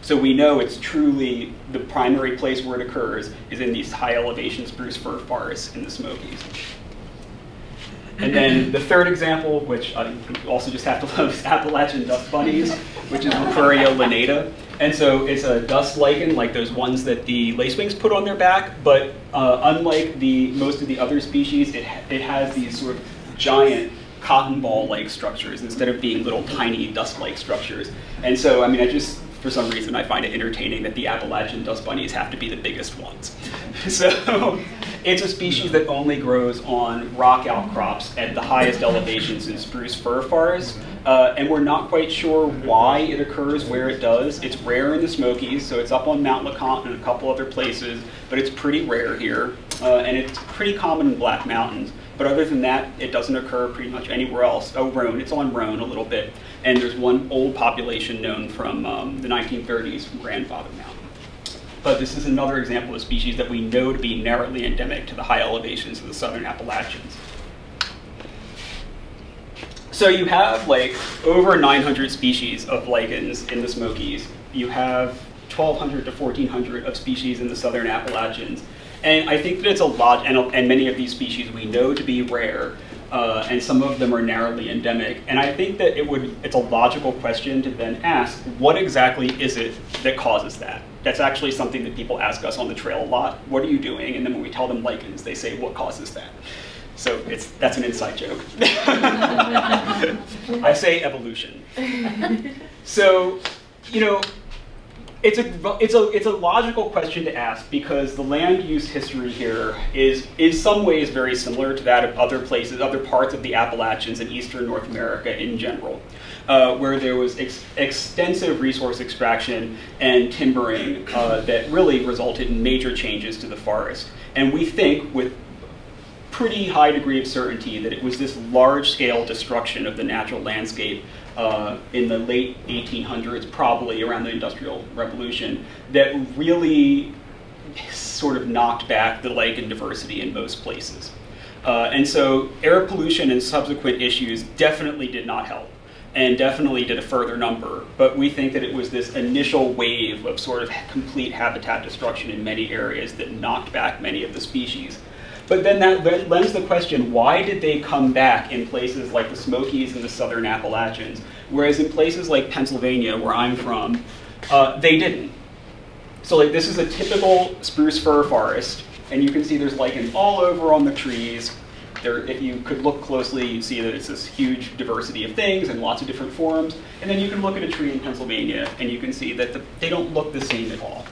So we know it's truly the primary place where it occurs is in these high elevation spruce fir forests in the Smokies. And then the third example, which I also just have to love, is Appalachian dust bunnies, which is Refuria lanata. And so it's a dust lichen like those ones that the lacewings put on their back, but uh, unlike the most of the other species, it, ha it has these sort of giant cotton ball-like structures instead of being little tiny dust-like structures. And so, I mean, I just, for some reason, I find it entertaining that the Appalachian dust bunnies have to be the biggest ones. So it's a species that only grows on rock outcrops at the highest elevations in spruce fir forests. Uh, and we're not quite sure why it occurs where it does. It's rare in the Smokies, so it's up on Mount LeConte and a couple other places, but it's pretty rare here. Uh, and it's pretty common in Black Mountains. But other than that, it doesn't occur pretty much anywhere else. Oh, Rhone, it's on Rhone a little bit. And there's one old population known from um, the nineteen thirties from Grandfather Mountain. But this is another example of a species that we know to be narrowly endemic to the high elevations of the southern Appalachians. So you have like over nine hundred species of lichens in the Smokies. You have twelve hundred to fourteen hundred of species in the southern Appalachians. And I think that it's a lot, and, and many of these species we know to be rare, uh, and some of them are narrowly endemic. And I think that it would, it's a logical question to then ask, what exactly is it that causes that? That's actually something that people ask us on the trail a lot. What are you doing? And then when we tell them lichens, they say, what causes that? So it's, that's an inside joke. I say evolution. So, you know, It's a, it's, a, it's a logical question to ask because the land use history here is in some ways very similar to that of other places, other parts of the Appalachians and eastern North America in general, uh, where there was ex extensive resource extraction and timbering uh, that really resulted in major changes to the forest. And we think with pretty high degree of certainty that it was this large-scale destruction of the natural landscape Uh, in the late eighteen hundreds, probably around the Industrial Revolution, that really sort of knocked back the lichen diversity in most places. Uh, and so air pollution and subsequent issues definitely did not help, and definitely did a further number. But we think that it was this initial wave of sort of complete habitat destruction in many areas that knocked back many of the species. But then that lends the question, why did they come back in places like the Smokies and the southern Appalachians, whereas in places like Pennsylvania, where I'm from, uh, they didn't? So like this is a typical spruce fir forest, and you can see there's lichen all over on the trees. There, if you could look closely, you'd see that it's this huge diversity of things and lots of different forms. And then you can look at a tree in Pennsylvania, and you can see that the, they don't look the same at all.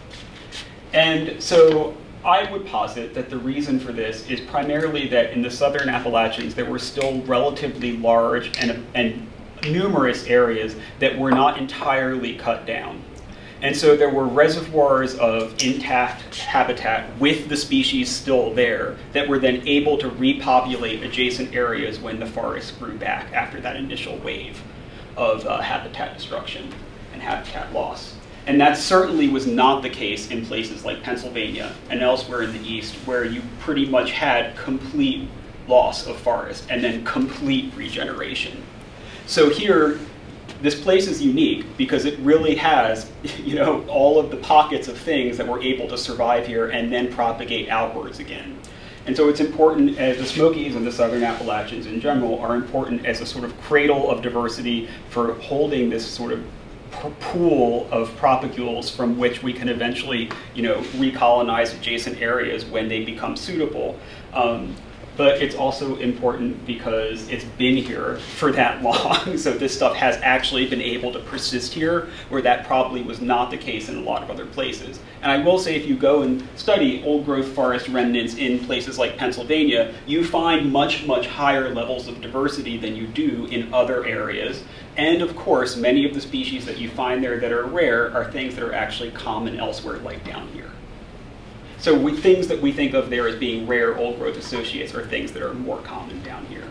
And so I would posit that the reason for this is primarily that in the southern Appalachians, there were still relatively large and, and numerous areas that were not entirely cut down. And so there were reservoirs of intact habitat with the species still there that were then able to repopulate adjacent areas when the forest grew back after that initial wave of uh, habitat destruction and habitat loss. And that certainly was not the case in places like Pennsylvania and elsewhere in the East, where you pretty much had complete loss of forest and then complete regeneration. So here, this place is unique because it really has, you know, all of the pockets of things that were able to survive here and then propagate outwards again. And so it's important, as the Smokies and the southern Appalachians in general are important as a sort of cradle of diversity for holding this sort of pool of propagules from which we can eventually, you know, recolonize adjacent areas when they become suitable. Um, but it's also important because it's been here for that long. So this stuff has actually been able to persist here, where that probably was not the case in a lot of other places. And I will say, if you go and study old growth forest remnants in places like Pennsylvania, you find much, much higher levels of diversity than you do in other areas. And of course, many of the species that you find there that are rare are things that are actually common elsewhere, like down here. So we, things that we think of there as being rare old growth associates are things that are more common down here.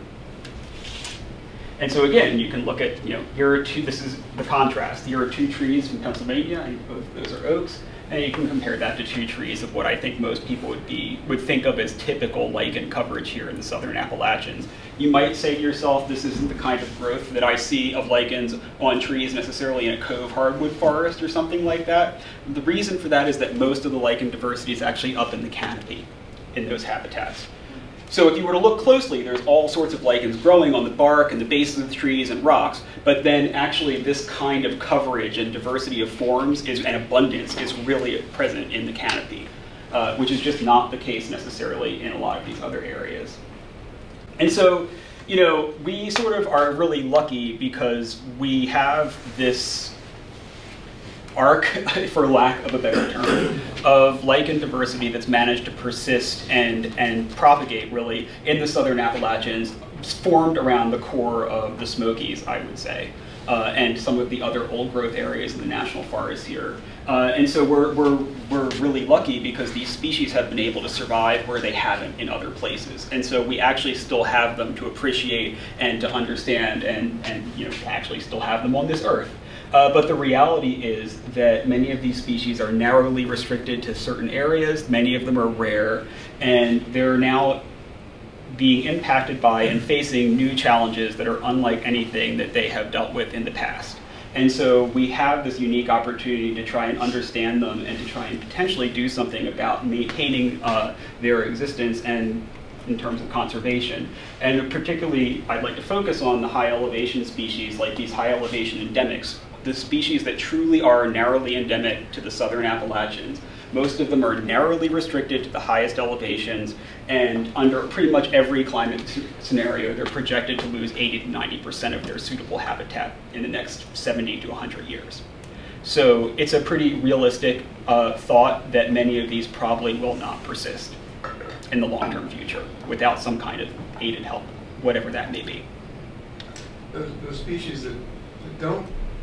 And so again, you can look at, you know, here are two, this is the contrast. Here are two trees from Pennsylvania, and both of those are oaks. And you can compare that to two trees of what I think most people would be would think of as typical lichen coverage here in the southern Appalachians. You might say to yourself, this isn't the kind of growth that I see of lichens on trees necessarily in a cove hardwood forest or something like that. The reason for that is that most of the lichen diversity is actually up in the canopy in those habitats. So if you were to look closely, there's all sorts of lichens growing on the bark and the bases of the trees and rocks, but then actually this kind of coverage and diversity of forms is, and abundance is really present in the canopy, uh, which is just not the case necessarily in a lot of these other areas. And so, you know, we sort of are really lucky because we have this arc, for lack of a better term, of lichen diversity that's managed to persist and, and propagate really in the southern Appalachians, formed around the core of the Smokies, I would say, uh, and some of the other old growth areas in the national forest here. Uh, and so we're, we're, we're really lucky because these species have been able to survive where they haven't in other places. And so we actually still have them to appreciate and to understand and, and you know, actually still have them on this earth. Uh, but the reality is that many of these species are narrowly restricted to certain areas, many of them are rare, and they're now being impacted by and facing new challenges that are unlike anything that they have dealt with in the past. And so we have this unique opportunity to try and understand them and to try and potentially do something about maintaining uh, their existence and in terms of conservation. And particularly, I'd like to focus on the high elevation species like these high elevation endemics, the species that truly are narrowly endemic to the southern Appalachians. Most of them are narrowly restricted to the highest elevations, and under pretty much every climate scenario, they're projected to lose eighty to ninety percent of their suitable habitat in the next seventy to one hundred years. So it's a pretty realistic uh, thought that many of these probably will not persist in the long-term future without some kind of aided help, whatever that may be. Those, those species that, that don't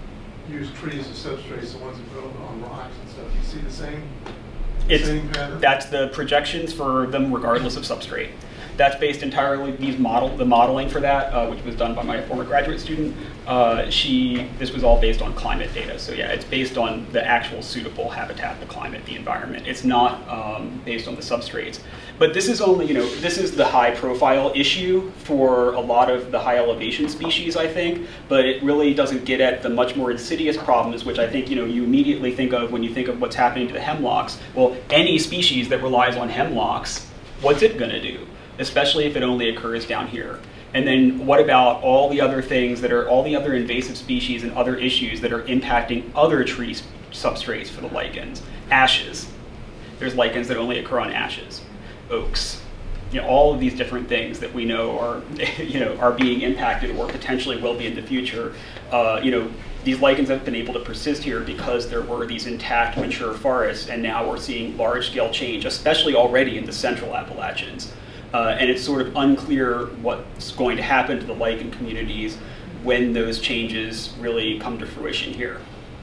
use trees as substrates, the ones that grow on rocks and stuff, you see the same, it's, same pattern? That's the projections for them regardless of substrate. That's based entirely, these model, the modeling for that, uh, which was done by my former graduate student, uh, she, this was all based on climate data. So yeah, it's based on the actual suitable habitat, the climate, the environment. It's not um, based on the substrates. But this is only, you know, this is the high profile issue for a lot of the high elevation species, I think, but it really doesn't get at the much more insidious problems, which I think, you know, you immediately think of when you think of what's happening to the hemlocks. Well, any species that relies on hemlocks, what's it gonna do? Especially if it only occurs down here. And then what about all the other things that are, all the other invasive species and other issues that are impacting other tree substrates for the lichens? Ashes. There's lichens that only occur on ashes. Oaks. You know, all of these different things that we know are, you know, are being impacted or potentially will be in the future. Uh, you know, these lichens have been able to persist here because there were these intact, mature forests, and now we're seeing large-scale change, especially already in the central Appalachians. Uh, and it's sort of unclear what's going to happen to the lichen communities when those changes really come to fruition here,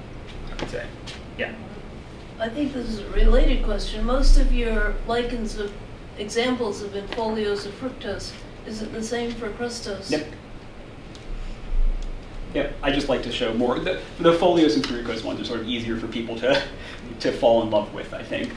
I would say. Yeah. I think this is a related question. Most of your lichens of examples have been folios of fructose. Is it the same for crustose? Yep. Yep. I just like to show more. The, the folios and fructose ones are sort of easier for people to, to fall in love with, I think.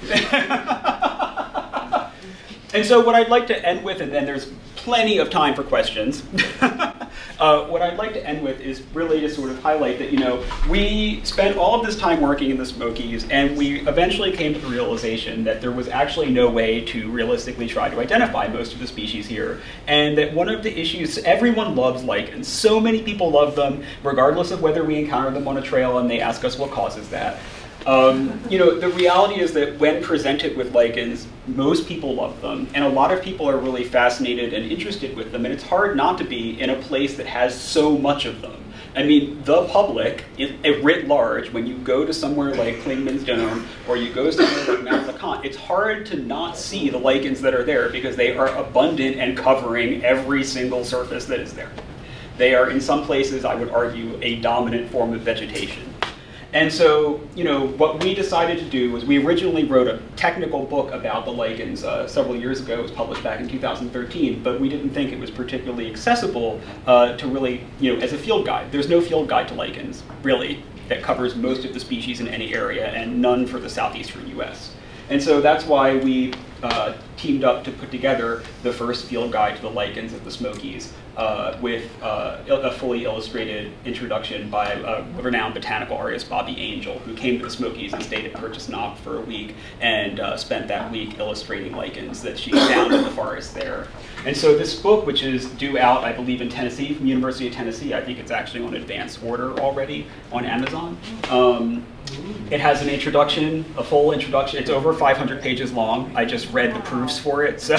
And so what I'd like to end with, and then there's plenty of time for questions, uh, what I'd like to end with is really to sort of highlight that, you know, we spent all of this time working in the Smokies, and we eventually came to the realization that there was actually no way to realistically try to identify most of the species here, and that one of the issues, everyone loves lichens. So many people love them, regardless of whether we encounter them on a trail and they ask us what causes that. Um, you know, the reality is that when presented with lichens, most people love them, and a lot of people are really fascinated and interested with them, and it's hard not to be in a place that has so much of them. I mean, the public, it, it writ large, when you go to somewhere like Clingman's Dome, or you go somewhere like Mount LeConte, it's hard to not see the lichens that are there because they are abundant and covering every single surface that is there. They are, in some places, I would argue, a dominant form of vegetation. And so, you know, what we decided to do was we originally wrote a technical book about the lichens uh, several years ago. It was published back in two thousand thirteen, but we didn't think it was particularly accessible uh, to really, you know, as a field guide. There's no field guide to lichens, really, that covers most of the species in any area and none for the southeastern U S. And so that's why we uh, teamed up to put together the first field guide to the lichens of the Smokies uh, with uh, a fully illustrated introduction by a renowned botanical artist, Bobby Angel, who came to the Smokies and stayed at Purchase Knob for a week and uh, spent that week illustrating lichens that she found in the forest there. And so this book, which is due out, I believe, in Tennessee, from the University of Tennessee, I think it's actually on advance order already on Amazon. Um, it has an introduction, a full introduction. It's over five hundred pages long. I just read the proofs for it. So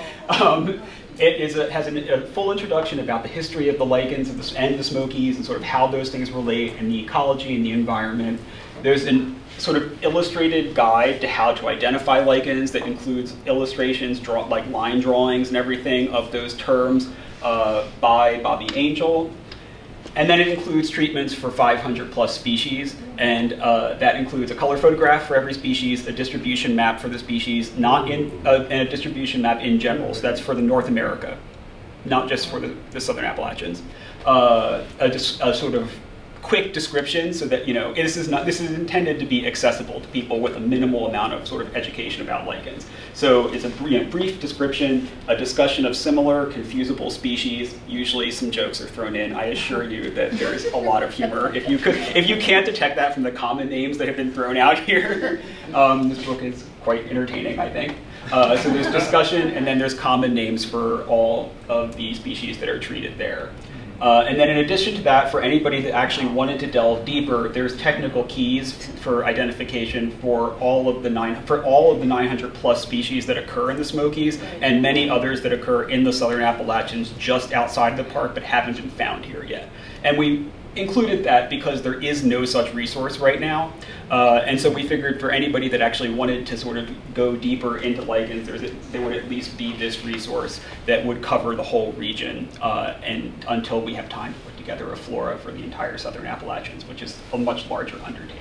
um, it is a, has an, a full introduction about the history of the lichens of the, and the Smokies and sort of how those things relate and the ecology and the environment. There's a sort of illustrated guide to how to identify lichens that includes illustrations, draw, like line drawings and everything of those terms uh, by Bobby Angel. And then it includes treatments for five hundred plus species, and uh, that includes a color photograph for every species, a distribution map for the species, not in, uh, and a distribution map in general, so that's for the North America, not just for the, the Southern Appalachians. Uh, a, a sort of quick description so that, you know, this is not, this is intended to be accessible to people with a minimal amount of sort of education about lichens. So it's a you know, brief description, a discussion of similar confusable species. Usually some jokes are thrown in. I assure you that there's a lot of humor. If you could, if you can't detect that from the common names that have been thrown out here, um, this book is quite entertaining, I think. Uh, so there's discussion, and then there's common names for all of the species that are treated there. Uh, and then in addition to that, for anybody that actually wanted to delve deeper, there's technical keys for identification for all of the nine for all of the nine hundred plus species that occur in the Smokies and many others that occur in the Southern Appalachians just outside the park but haven't been found here yet. And we included that because there is no such resource right now. Uh, and so we figured for anybody that actually wanted to sort of go deeper into lichens, there's a, there would at least be this resource that would cover the whole region uh, and until we have time to put together a flora for the entire Southern Appalachians, which is a much larger undertaking.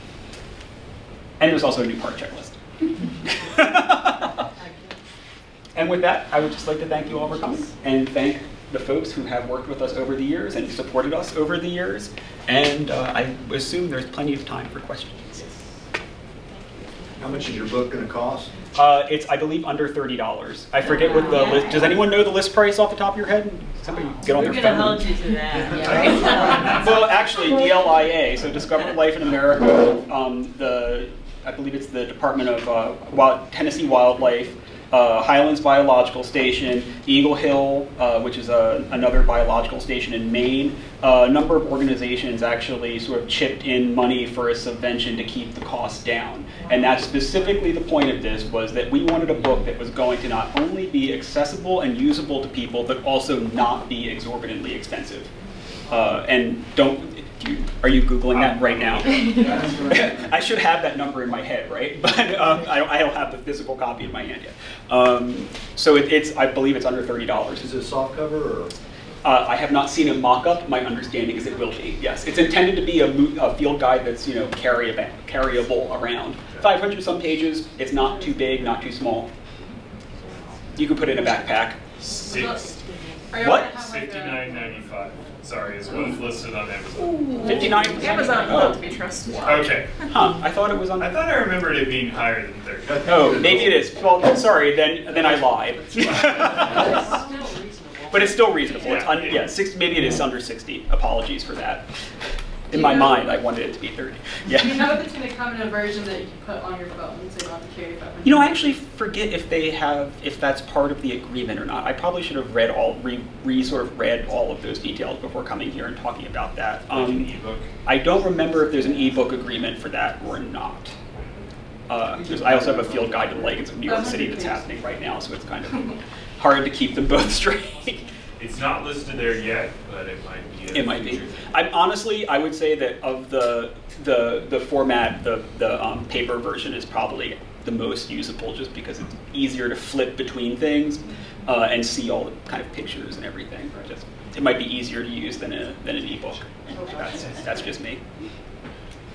And there's also a new park checklist. And with that, I would just like to thank you all for coming and thank the folks who have worked with us over the years and supported us over the years. And uh, I assume there's plenty of time for questions. How much is your book going to cost? Uh, it's, I believe, under thirty dollars. I forget what the list, does anyone know the list price off the top of your head? Somebody get on We're their gonna phone. hold you to that. Yeah. Well, actually, D L I A, so Discover Life in America, um, the, I believe it's the Department of uh, Wild, Tennessee Wildlife, Uh, Highlands Biological Station, Eagle Hill, uh, which is a, another biological station in Maine. Uh, a number of organizations actually sort of chipped in money for a subvention to keep the costs down. And that's specifically the point of this, was that we wanted a book that was going to not only be accessible and usable to people, but also not be exorbitantly expensive. Uh, and don't, you, are you Googling that right now? I should have that number in my head, right? But um, I, don't, I don't have the physical copy in my hand yet. Um, so it, it's, I believe it's under thirty dollars. Is it a soft cover or? Uh, I have not seen a mock-up. My understanding is it will be, yes. It's intended to be a, a field guide that's, you know, carry carryable around. five hundred some pages. It's not too big, not too small. You could put it in a backpack. Six. What? fifty-nine ninety-five. Sorry, is what's listed on Amazon. fifty-nine? Amazon will have to be trusted. Okay. Huh, I thought it was on. I thought I remembered it being higher than thirty. Oh, maybe it is. Well, sorry, then then I lied. But it's still reasonable. It's un yeah, six, maybe it is under sixty. Apologies for that. In my mind, I wanted it to be thirty. Yeah. Do you know if it's going to come in a version that you can put on your phone so you don't have to carry five hundred? You know, I actually forget if they have, if that's part of the agreement or not. I probably should have read all, re, re sort of read all of those details before coming here and talking about that. Um, ebook. I don't remember if there's an ebook agreement for that or not. Uh, I also have a field guide to the lichens of New York City that's happening right now, so it's kind of hard to keep them both straight. It's not listed there yet, but it might be. It might be. I'm honestly, I would say that of the the the format, the the um, paper version is probably the most usable, just because it's easier to flip between things uh, and see all the kind of pictures and everything. Just, it might be easier to use than a than an ebook. That's that's just me.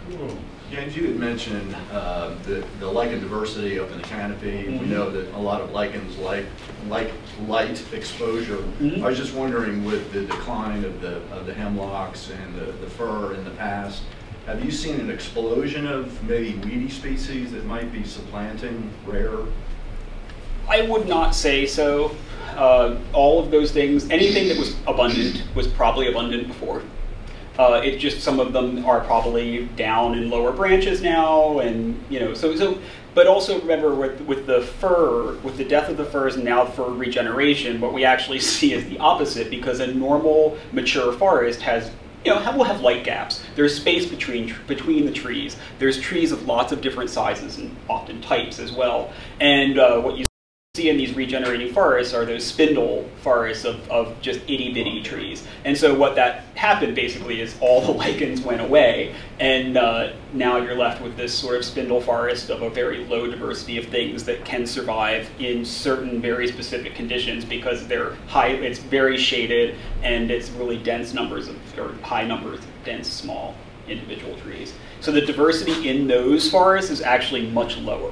Cool. James, you had mentioned uh, the, the lichen diversity up in the canopy. Mm-hmm. We know that a lot of lichens like, like light exposure. Mm-hmm. I was just wondering, with the decline of the, of the hemlocks and the, the fir in the past, have you seen an explosion of maybe weedy species that might be supplanting rare? I would not say so. Uh, all of those things, anything that was abundant was probably abundant before. Uh, it just, some of them are probably down in lower branches now, and you know, so so. But also remember, with with the fir, with the death of the firs and now fir regeneration, what we actually see is the opposite, because a normal mature forest has, you know, will have light gaps. There's space between between the trees. There's trees of lots of different sizes and often types as well. And uh, what you see in these regenerating forests are those spindle forests of, of just itty bitty trees. And so what that happened basically is all the lichens went away, and uh, now you're left with this sort of spindle forest of a very low diversity of things that can survive in certain very specific conditions, because they're high, it's very shaded, and it's really dense numbers of, or high numbers of dense small individual trees. So the diversity in those forests is actually much lower.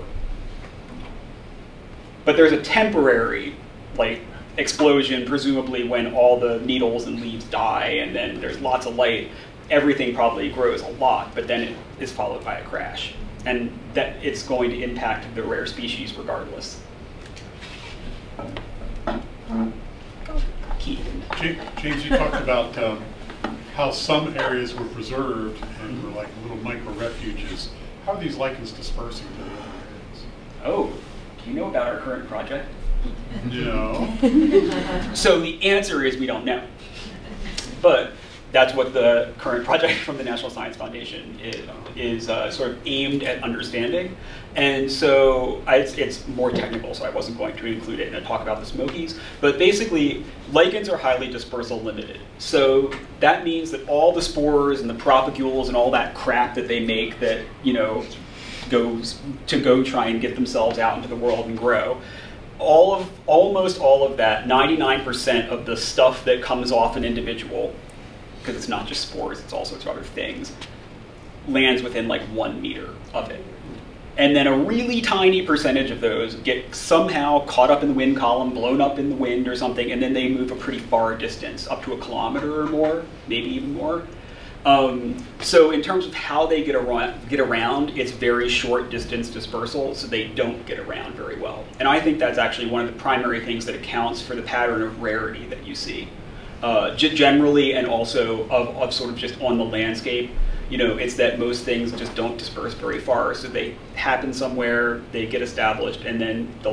But there's a temporary, like, explosion, presumably when all the needles and leaves die, and then there's lots of light. Everything probably grows a lot, but then it is followed by a crash. And that it's going to impact the rare species regardless. James, you talked about um, how some areas were preserved and were like little micro refuges. How are these lichens dispersing to the other areas? Oh. Do you know about our current project? No. So the answer is we don't know. But that's what the current project from the National Science Foundation is, is uh, sort of aimed at understanding. And so I, it's, it's more technical, so I wasn't going to include it in a talk about the Smokies. But basically, lichens are highly dispersal limited. So that means that all the spores and the propagules and all that crap that they make that, you know, goes to go try and get themselves out into the world and grow. All of, almost all of that, ninety-nine percent of the stuff that comes off an individual, because it's not just spores, it's all sorts of other things, lands within like one meter of it. And then a really tiny percentage of those get somehow caught up in the wind column, blown up in the wind or something, and then they move a pretty far distance, up to a kilometer or more, maybe even more. Um, so in terms of how they get around, get around, it's very short distance dispersal, so they don't get around very well. And I think that's actually one of the primary things that accounts for the pattern of rarity that you see. Uh, generally, and also of, of sort of just on the landscape, you know, it's that most things just don't disperse very far. So they happen somewhere, they get established, and then they'll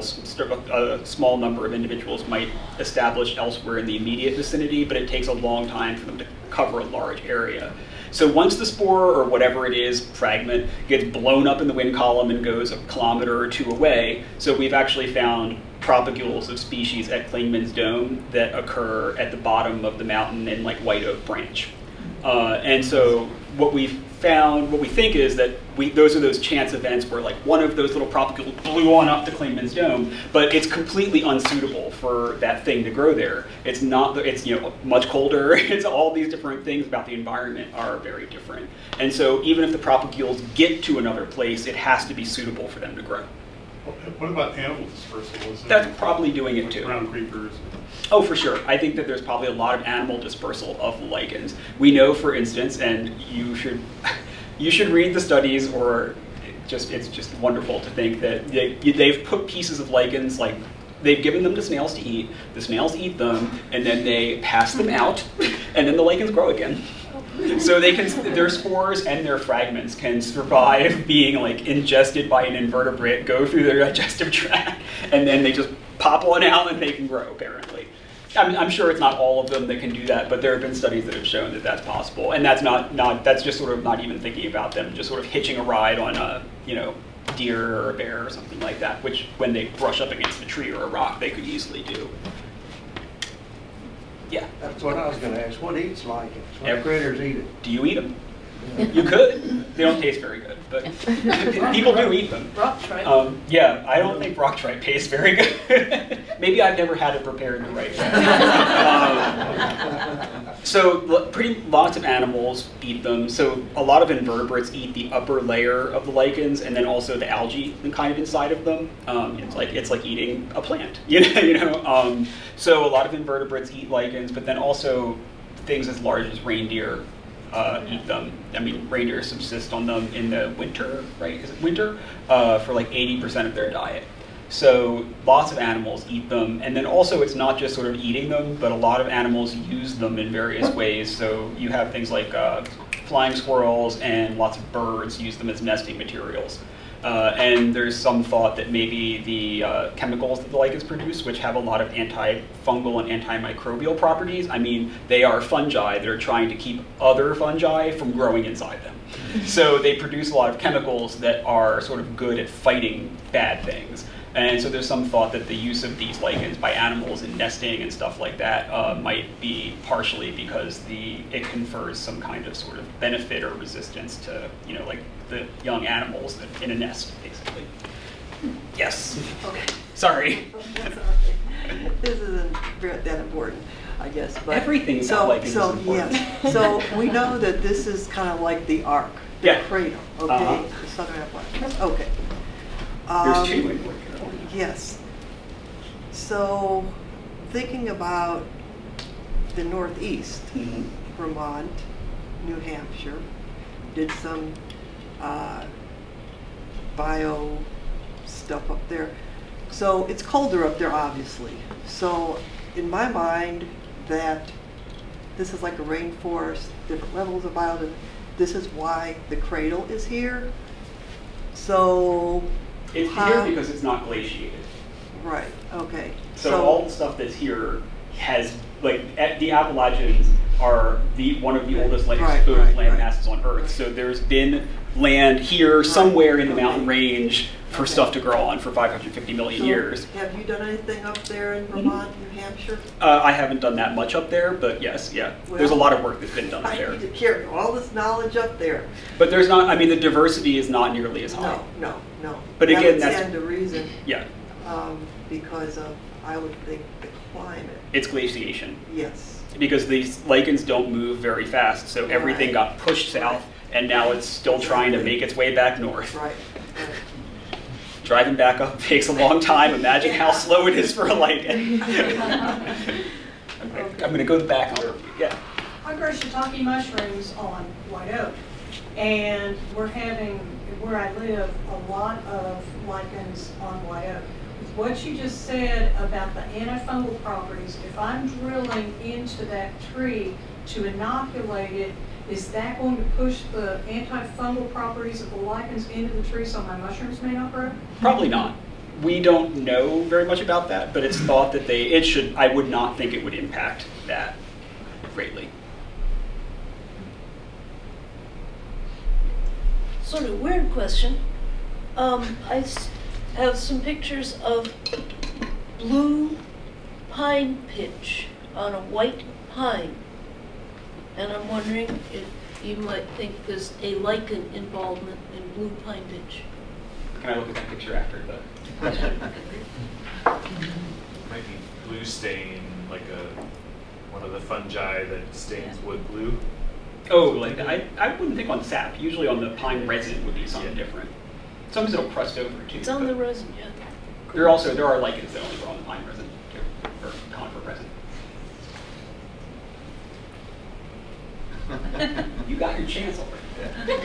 a small number of individuals might establish elsewhere in the immediate vicinity, but it takes a long time for them to cover a large area. So once the spore or whatever it is, fragment, gets blown up in the wind column and goes a kilometer or two away, so we've actually found propagules of species at Clingman's Dome that occur at the bottom of the mountain in like White Oak Branch. Uh, and so what we found, what we think is that we, those are those chance events where like one of those little propagules blew on up to Clingman's Dome, but it's completely unsuitable for that thing to grow there. It's not, it's, you know, much colder. It's all these different things about the environment are very different. And so even if the propagules get to another place, it has to be suitable for them to grow. What about animal dispersal? Is That's probably doing it too. Ground creepers. Oh, for sure. I think that there's probably a lot of animal dispersal of lichens. We know, for instance, and you should you should read the studies, or it just it's just wonderful to think that they, they've put pieces of lichens, like they've given them to snails to eat. The snails eat them, and then they pass them out, and then the lichens grow again. So they can, their spores and their fragments can survive being like ingested by an invertebrate, go through their digestive tract, and then they just pop one out and they can grow, apparently. I'm, I'm sure it's not all of them that can do that, but there have been studies that have shown that that's possible. And that's not, not that's just sort of not even thinking about them, just sort of hitching a ride on a, you know, deer or a bear or something like that, which when they brush up against a tree or a rock, they could easily do. Yeah. That's what I was going to ask. What eats lichens? What critters eat it? Do you eat them? You could. They don't taste very good, but people do eat them. Rock tripe. Um, yeah, I don't think rock tripe tastes very good. Maybe I've never had it prepared the right way. um, So l- pretty lots of animals eat them. So a lot of invertebrates eat the upper layer of the lichens, and then also the algae kind of inside of them. Um, it's like it's like eating a plant, you know. You know. Um, so a lot of invertebrates eat lichens, but then also things as large as reindeer uh, eat them. I mean, reindeer subsist on them in the winter, right? Is it winter? Uh, for like eighty percent of their diet. So lots of animals eat them, and then also it's not just sort of eating them, but a lot of animals use them in various ways. So you have things like uh, flying squirrels and lots of birds use them as nesting materials. Uh, and there's some thought that maybe the uh, chemicals that the lichens produce, which have a lot of antifungal and antimicrobial properties, I mean, they are fungi that are trying to keep other fungi from growing inside them. So they produce a lot of chemicals that are sort of good at fighting bad things. And so there's some thought that the use of these lichens by animals in nesting and stuff like that uh, might be partially because the it confers some kind of sort of benefit or resistance to, you know, like the young animals that in a nest, basically. Yes. Okay. Sorry. That's all right. This isn't that important, I guess. But everything so, lichens so, is important. Yes. So we know that this is kind of like the ark, the yeah. cradle, okay? Uh-huh. The southern Appalachians. Okay. There's Um, two in North Carolina. Yes. So, thinking about the Northeast, mm-hmm. Vermont, New Hampshire, did some uh, bio stuff up there. So it's colder up there, obviously. So in my mind, that this is like a rainforest, different levels of biodiversity. This is why the cradle is here. So it's how, here because it's not glaciated. Right. Okay. So, so all the stuff that's here has, like, at the Appalachians are the one of the oldest like, right, exposed right, land right. masses on Earth. Right. So there's been land here right. somewhere in the okay. mountain range for okay. stuff to grow on for five hundred fifty million so years. Have you done anything up there in Vermont, mm-hmm. New Hampshire? Uh, I haven't done that much up there, but yes, yeah. Well, there's a lot of work that's been done up I there. need to carry all this knowledge up there. But there's not, I mean, the diversity is not nearly as high. No, no, no. But that again, would that's stand to reason. Yeah. Um, because of, I would think, the climate. It's glaciation. Yes. Because these lichens don't move very fast, so everything right. got pushed south, right. and now it's still trying to make its way back north. Right. right. Driving back up takes a long time. Imagine how slow it is for a lichen. okay. Okay. I'm going to go back over. Yeah. I grow shiitake mushrooms on white oak, and we're having, where I live, a lot of lichens on white oak. With what you just said about the antifungal properties, if I'm drilling into that tree to inoculate it, is that going to push the antifungal properties of the lichens into the tree so my mushrooms may not grow? Probably not. We don't know very much about that, but it's thought that they, it should, I would not think it would impact that greatly. Sort of weird question. Um, I have some pictures of blue pine pitch on a white pine. And I'm wondering if you might think there's a lichen involvement in blue pine pitch. Can I look at that picture after the? Might be blue stain, like a one of the fungi that stains wood blue. Oh, like I, I wouldn't think on sap. Usually on the pine resin would be something yeah. different. Sometimes it'll crust over too. It's on the resin, yeah. There are also there are lichens that only grow on the pine resin too, or conifer resin. You got your chance already.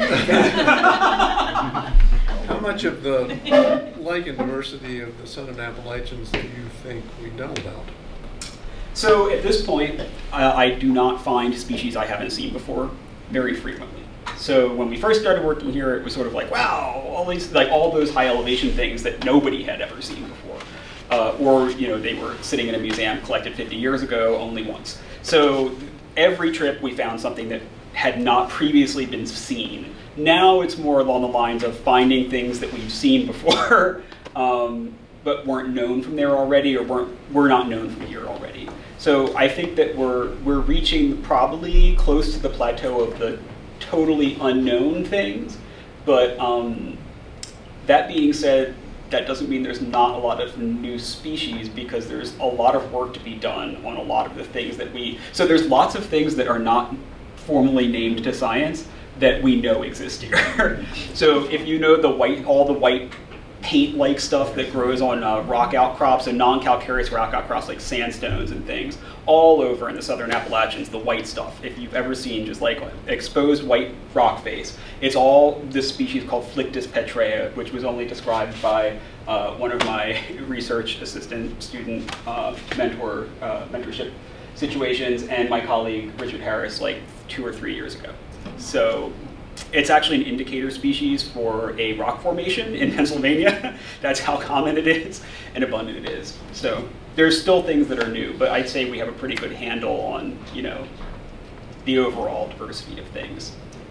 How much of the lichen diversity of the southern Appalachians do you think we know about? So at this point, uh, I do not find species I haven't seen before very frequently. So when we first started working here, it was sort of like, wow, all these, like all those high elevation things that nobody had ever seen before. Uh, or, you know, they were sitting in a museum collected fifty years ago only once. So every trip we found something that had not previously been seen. Now it's more along the lines of finding things that we've seen before, um, but weren't known from there already, or weren't were not known from here already. So I think that we're we're reaching probably close to the plateau of the totally unknown things. But um, that being said, that doesn't mean there's not a lot of new species, because there's a lot of work to be done on a lot of the things that we, so there's lots of things that are not formally named to science that we know exist here. So if you know the white, all the white paint-like stuff that grows on uh, rock outcrops and non-calcareous rock outcrops like sandstones and things, all over in the southern Appalachians, the white stuff, if you've ever seen just like exposed white rock face, it's all this species called Flictus petrea, which was only described by uh, one of my research assistant student uh, mentor uh, mentorship situations and my colleague Richard Harris like two or three years ago. So it's actually an indicator species for a rock formation in Pennsylvania. That's how common it is and abundant it is. So there's still things that are new, but I'd say we have a pretty good handle on, you know, the overall diversity of things.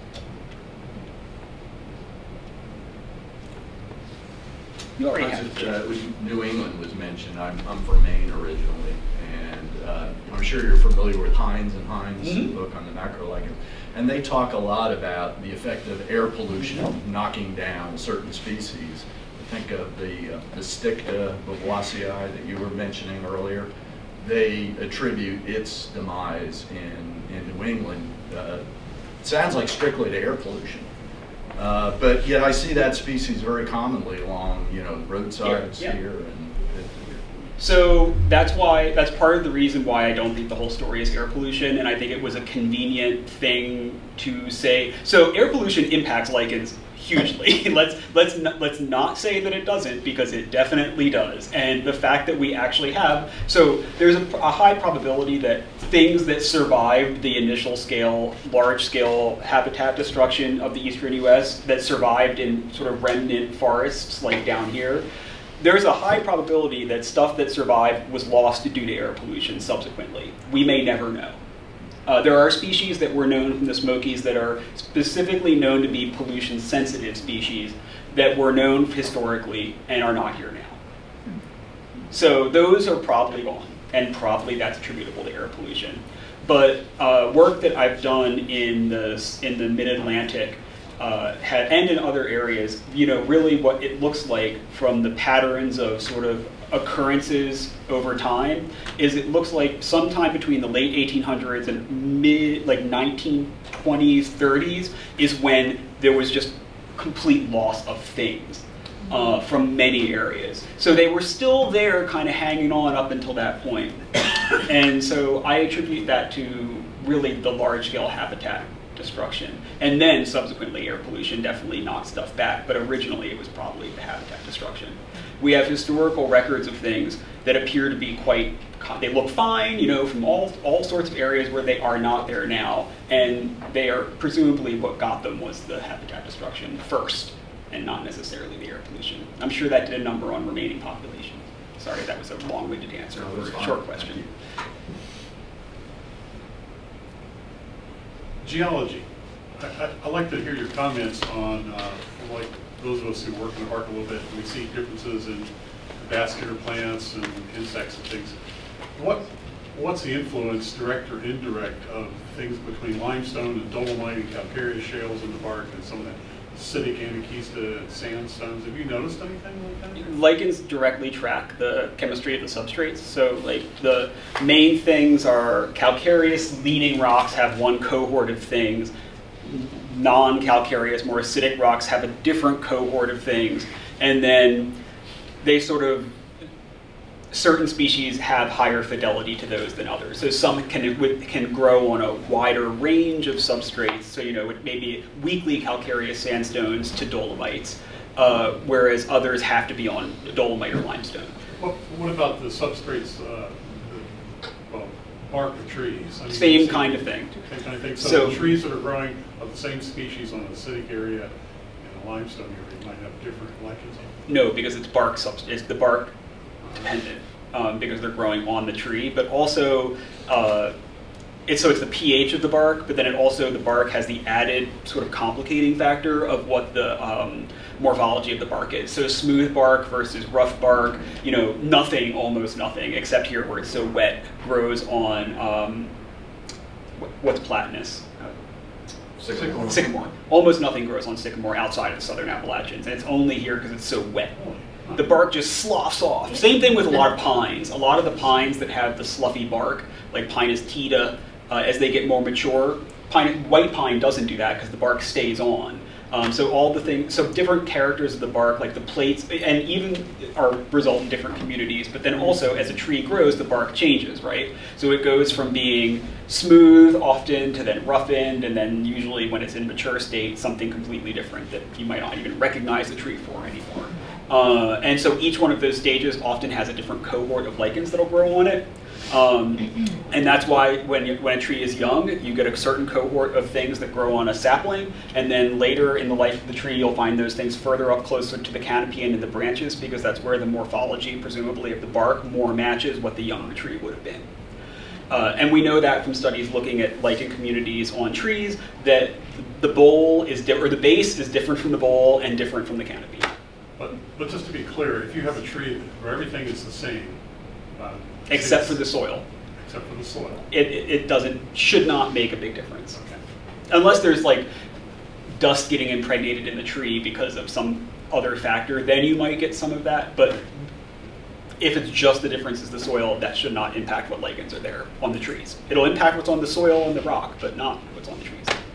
You already have uh, New England was mentioned. I'm, I'm from Maine originally, and uh, I'm sure you're familiar with Hines and Hines' mm-hmm. book on the macrolichens. And they talk a lot about the effect of air pollution knocking down certain species. Think of the, uh, the Sticta bavoisii that you were mentioning earlier. They attribute its demise in, in New England. Uh, it sounds like strictly to air pollution. Uh, but yet I see that species very commonly along, you know, roadsides yeah, yeah. here. And so that's why, that's part of the reason why I don't think the whole story is air pollution, and I think it was a convenient thing to say. So air pollution impacts lichens hugely. let's let's not, let's not say that it doesn't, because it definitely does. And the fact that we actually have, so there's a, a high probability that things that survived the initial scale, large scale habitat destruction of the eastern U S that survived in sort of remnant forests like down here, there's a high probability that stuff that survived was lost due to air pollution subsequently. We may never know. Uh, there are species that were known from the Smokies that are specifically known to be pollution-sensitive species that were known historically and are not here now. So those are probably gone, and probably that's attributable to air pollution. But uh, work that I've done in the, in the mid-Atlantic Uh, had, and in other areas, you know, really what it looks like from the patterns of sort of occurrences over time is it looks like sometime between the late eighteen hundreds and mid, like nineteen twenties, thirties is when there was just complete loss of things uh, from many areas. So they were still there kind of hanging on up until that point. And so I attribute that to really the large-scale habitat destruction. And then subsequently air pollution definitely knocked stuff back, but originally it was probably the habitat destruction. We have historical records of things that appear to be quite, they look fine, you know, from all, all sorts of areas where they are not there now, and they are presumably what got them was the habitat destruction first, and not necessarily the air pollution. I'm sure that did a number on remaining population. Sorry, that was a long-winded answer No, for a short question. Geology. I, I, I'd like to hear your comments on, uh, like those of us who work in the park a little bit, we see differences in vascular plants and insects and things. What, what's the influence, direct or indirect, of things between limestone and dolomite and calcareous shales in the bark and some of that acidic anarchista and sandstones? Have you noticed anything like that? Lichens directly track the chemistry of the substrates. So like the main things are calcareous leaning rocks have one cohort of things. Non-calcareous, more acidic rocks have a different cohort of things. And then they sort of, certain species have higher fidelity to those than others. So some can, can grow on a wider range of substrates. So, you know, it may be weakly calcareous sandstones to dolomites, uh, whereas others have to be on dolomite or limestone. What, what about the substrates, uh, the, well, bark of trees? I mean, same kind of thing. Same kind of thing. So, So the trees that are growing of the same species on an acidic area and a limestone area might have different lichens on them? No, because it's bark substrate. It's the bark dependent, um, because they're growing on the tree, but also uh, it's so it's the pH of the bark, but then it also the bark has the added sort of complicating factor of what the um, morphology of the bark is. So smooth bark versus rough bark, you know, nothing, almost nothing, except here where it's so wet, grows on um, what's platanus? Sycamore. Sycamore. Almost nothing grows on sycamore outside of the southern Appalachians, and it's only here because it's so wet. the bark just sloughs off. Same thing with a lot of pines. A lot of the pines that have the sluffy bark, like Pinus tita, uh, as they get more mature, pine, white pine doesn't do that because the bark stays on. Um, so all the things, so different characters of the bark, like the plates, and even are result in different communities. But then also, as a tree grows, the bark changes, right? So it goes from being smooth often to then roughened, and then usually when it's in mature state, something completely different that you might not even recognize the tree for anymore. Uh, and so each one of those stages often has a different cohort of lichens that'll grow on it. Um, and that's why when, you, when a tree is young, you get a certain cohort of things that grow on a sapling, and then later in the life of the tree, you'll find those things further up closer to the canopy and in the branches, because that's where the morphology, presumably, of the bark more matches what the younger tree would have been. Uh, and we know that from studies looking at lichen communities on trees, that the bole is different, or the base is different from the bole and different from the canopy. But, but just to be clear, if you have a tree where everything is the same, uh, Except for the soil. Except for the soil. It, it, it doesn't, should not make a big difference. Okay. Unless there's like dust getting impregnated in the tree because of some other factor, then you might get some of that. But if it's just the difference is the soil, that should not impact what lichens are there on the trees. It'll impact what's on the soil and the rock, but not what's on the trees.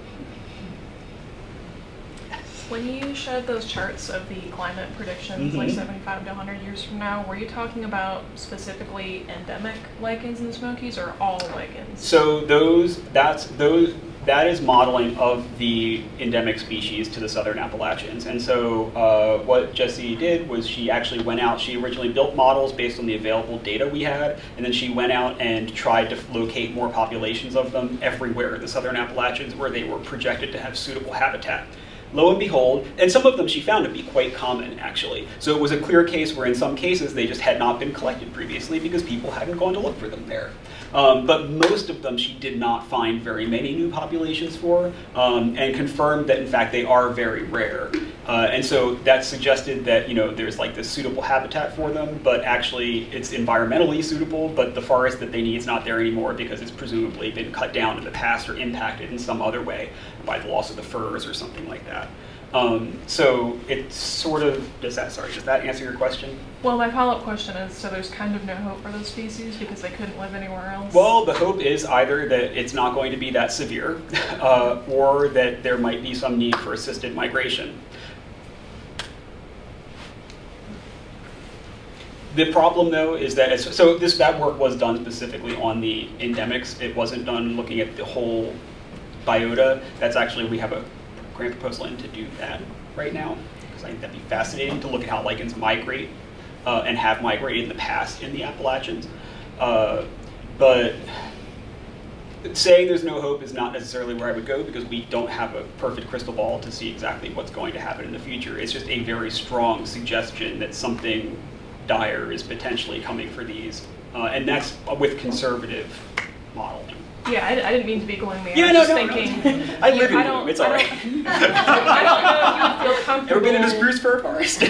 When you showed those charts of the climate predictions, mm-hmm. like seventy-five to one hundred years from now, were you talking about specifically endemic lichens in the Smokies, or all lichens? So those, that's those, that is modeling of the endemic species to the southern Appalachians. And so uh, what Jessie did was she actually went out. She originally built models based on the available data we had, and then she went out and tried to locate more populations of them everywhere in the southern Appalachians where they were projected to have suitable habitat. Lo and behold, and some of them she found to be quite common, actually. So it was a clear case where in some cases they just had not been collected previously because people hadn't gone to look for them there. Um, but most of them she did not find very many new populations for, um, and confirmed that in fact they are very rare. Uh, and so that suggested that, you know, there's like this suitable habitat for them, but actually it's environmentally suitable, but the forest that they need is not there anymore because it's presumably been cut down in the past or impacted in some other way by the loss of the firs or something like that. Um, so it's sort of, does that, sorry, does that answer your question? Well, my follow-up question is, so there's kind of no hope for those species because they couldn't live anywhere else? Well, the hope is either that it's not going to be that severe, uh, or that there might be some need for assisted migration. The problem, though, is that, it's, so this, that work was done specifically on the endemics. It wasn't done looking at the whole biota. That's actually, we have a grant proposal in to do that right now, because I think that'd be fascinating to look at how lichens migrate uh, and have migrated in the past in the Appalachians. Uh, but saying there's no hope is not necessarily where I would go, because we don't have a perfect crystal ball to see exactly what's going to happen in the future. It's just a very strong suggestion that something dire is potentially coming for these, uh, and that's with conservative modeling. Yeah, I, I didn't mean to be gloomy. Yeah, I was no, just no, thinking. no. I live I in don't, gloom. It's I all right. don't, I don't know if you'd feel comfortable. Ever been in a spruce fir forest?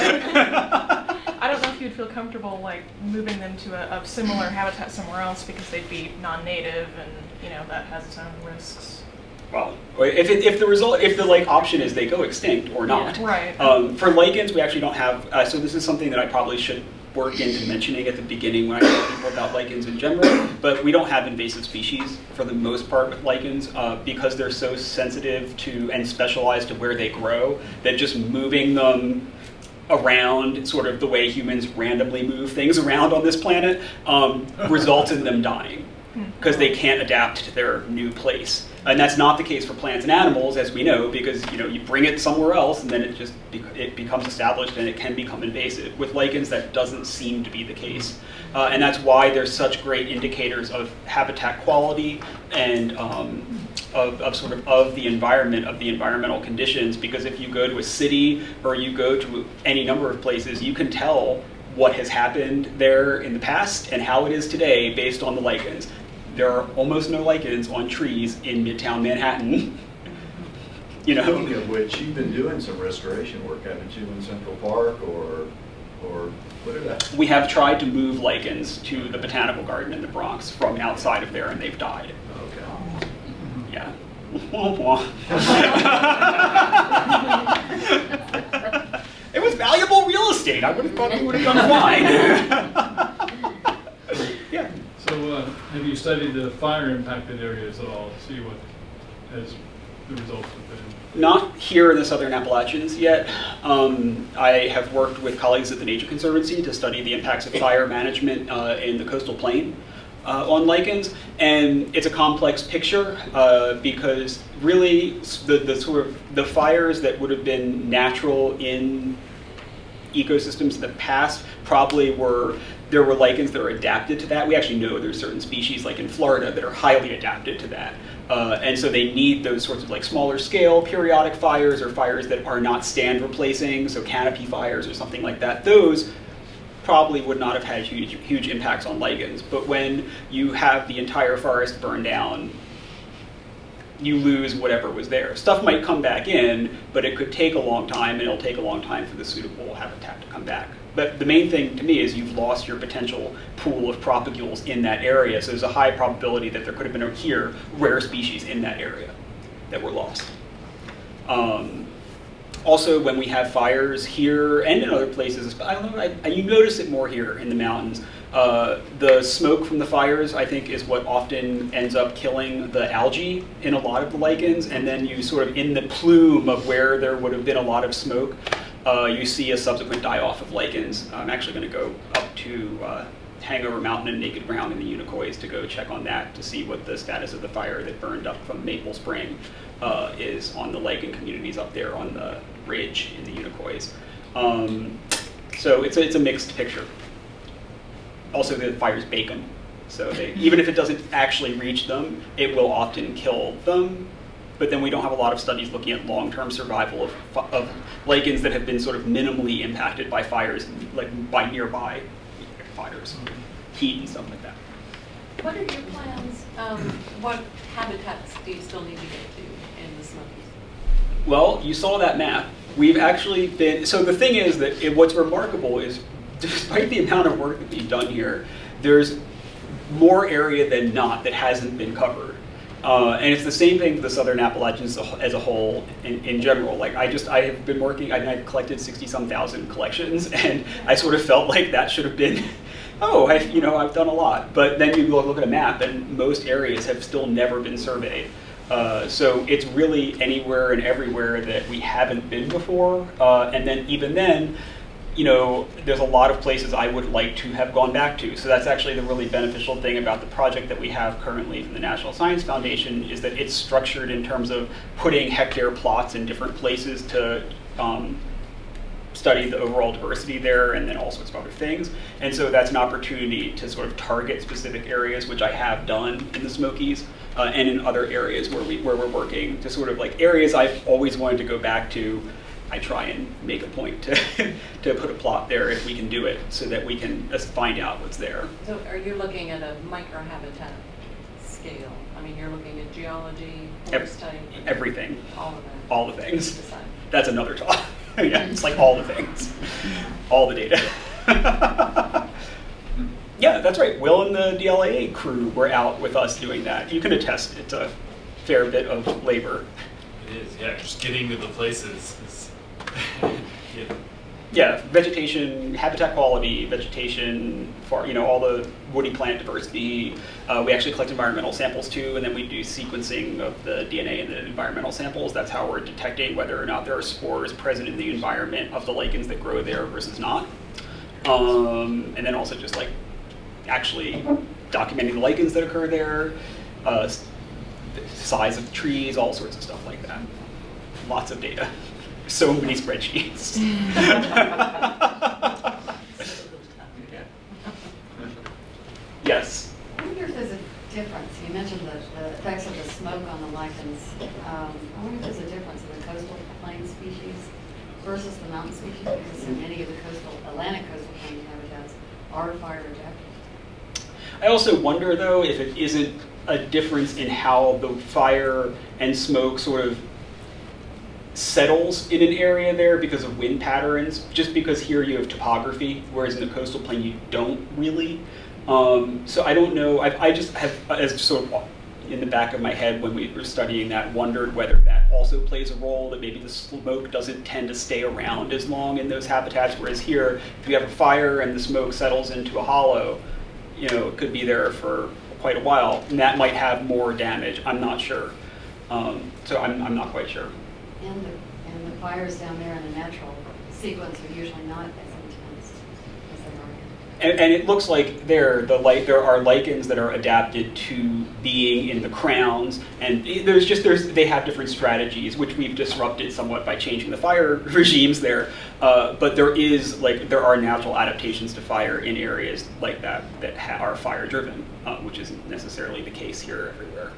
I don't know if you'd feel comfortable like moving them to a, a similar habitat somewhere else because they'd be non-native, and you know that has its own risks. Well, if, it, if the result, if the like option is they go extinct or not. Yeah, right. Um, for lichens, we actually don't have. Uh, so this is something that I probably should work into mentioning at the beginning when I tell people about lichens in general, but we don't have invasive species for the most part with lichens uh, because they're so sensitive to and specialized to where they grow that just moving them around sort of the way humans randomly move things around on this planet um, results in them dying because they can't adapt to their new place. And that's not the case for plants and animals, as we know, because you know you bring it somewhere else and then it just be it becomes established and it can become invasive. With lichens, that doesn't seem to be the case, uh, and that's why there's such great indicators of habitat quality and um, of, of sort of of the environment, of the environmental conditions. Because if you go to a city or you go to any number of places, you can tell what has happened there in the past and how it is today based on the lichens. There are almost no lichens on trees in Midtown Manhattan. You know, Speaking of which, you've been doing some restoration work, haven't you, in Central Park, or or what are that? We have tried to move lichens to the Botanical Garden in the Bronx from outside of there, and they've died. Okay. Yeah. It was valuable real estate. I would have thought they would have done fine. Yeah. So uh, have you studied the fire impacted areas at all to see what has the results have been? Not here in the Southern Appalachians yet. Um, I have worked with colleagues at the Nature Conservancy to study the impacts of fire management uh, in the coastal plain uh, on lichens, and it's a complex picture uh, because really the, the sort of the fires that would have been natural in ecosystems in the past probably were, there were lichens that are adapted to that. We actually know there's certain species like in Florida that are highly adapted to that. Uh, and so they need those sorts of like smaller scale periodic fires or fires that are not stand replacing, so canopy fires or something like that. Those probably would not have had huge, huge impacts on lichens. But when you have the entire forest burned down, you lose whatever was there. Stuff might come back in, but it could take a long time, and it'll take a long time for the suitable habitat to come back. But the main thing to me is you've lost your potential pool of propagules in that area, so there's a high probability that there could have been here rare species in that area that were lost. Um, also, when we have fires here and in other places, I don't know, I, I, you notice it more here in the mountains. Uh, the smoke from the fires, I think, is what often ends up killing the algae in a lot of the lichens, and then you sort of, in the plume of where there would have been a lot of smoke, uh, you see a subsequent die-off of lichens. I'm actually going to go up to uh, Hangover Mountain and Naked Ground in the Unicoi to go check on that to see what the status of the fire that burned up from Maple Spring uh, is on the lichen communities up there on the ridge in the Unicoi. Um, so it's a, it's a mixed picture. Also, the fires bake them, so they, even if it doesn't actually reach them, it will often kill them. But then we don't have a lot of studies looking at long-term survival of, of lichens that have been sort of minimally impacted by fires, like by nearby fires, heat and stuff like that. What are your plans? Um, what habitats do you still need to get to in the Smokies? Well, you saw that map. We've actually been, so the thing is that it, what's remarkable is, despite the amount of work that we've done here, there's more area than not that hasn't been covered. Uh, and it's the same thing for the Southern Appalachians as a whole in, in general. Like I just, I have been working, I, I've collected sixty some thousand collections, and I sort of felt like that should have been, oh, I, you know, I've done a lot. But then you look at a map and most areas have still never been surveyed. Uh, so it's really anywhere and everywhere that we haven't been before. Uh, and then even then, you know, there's a lot of places I would like to have gone back to. So that's actually the really beneficial thing about the project that we have currently from the National Science Foundation, is that it's structured in terms of putting hectare plots in different places to um, study the overall diversity there and then all sorts of other things. And so that's an opportunity to sort of target specific areas, which I have done in the Smokies uh, and in other areas where, we, where we're working, to sort of like areas I've always wanted to go back to. I try and make a point to, to put a plot there if we can do it, so that we can just find out what's there. So are you looking at a microhabitat scale? I mean, you're looking at geology, forest type? Everything. All of that? All the things. That's another talk. Yeah, it's like all the things. All the data. Yeah, that's right. Will and the D L A A crew were out with us doing that. You can attest it's a fair bit of labor. It is, yeah, just getting to the places is yeah. Yeah, vegetation, habitat quality, vegetation, for you know all the woody plant diversity. Uh, we actually collect environmental samples too, and then we do sequencing of the D N A in the environmental samples. That's how we're detecting whether or not there are spores present in the environment of the lichens that grow there versus not. Um, and then also just like actually documenting the lichens that occur there, uh, the size of the trees, all sorts of stuff like that. Lots of data. So many spreadsheets. Yes? I wonder if there's a difference. You mentioned the, the effects of the smoke on the lichens. Um, I wonder if there's a difference in the coastal plain species versus the mountain species, because in many of the coastal, Atlantic coastal plain habitats are fire adapted. I also wonder, though, if it isn't a difference in how the fire and smoke sort of settles in an area there because of wind patterns, just because here you have topography, whereas in the coastal plain you don't really. Um, so I don't know, I, I just have, as sort of in the back of my head when we were studying that, wondered whether that also plays a role, that maybe the smoke doesn't tend to stay around as long in those habitats, whereas here, if you have a fire and the smoke settles into a hollow, you know, it could be there for quite a while, and that might have more damage. I'm not sure. Um, so I'm, I'm not quite sure. And the, and the fires down there in a natural sequence are usually not as intense as they are here. And, and it looks like there, the light, there are lichens that are adapted to being in the crowns, and there's just there's they have different strategies, which we've disrupted somewhat by changing the fire regimes there. Uh, but there is like there are natural adaptations to fire in areas like that that ha are fire driven, uh, which isn't necessarily the case here everywhere.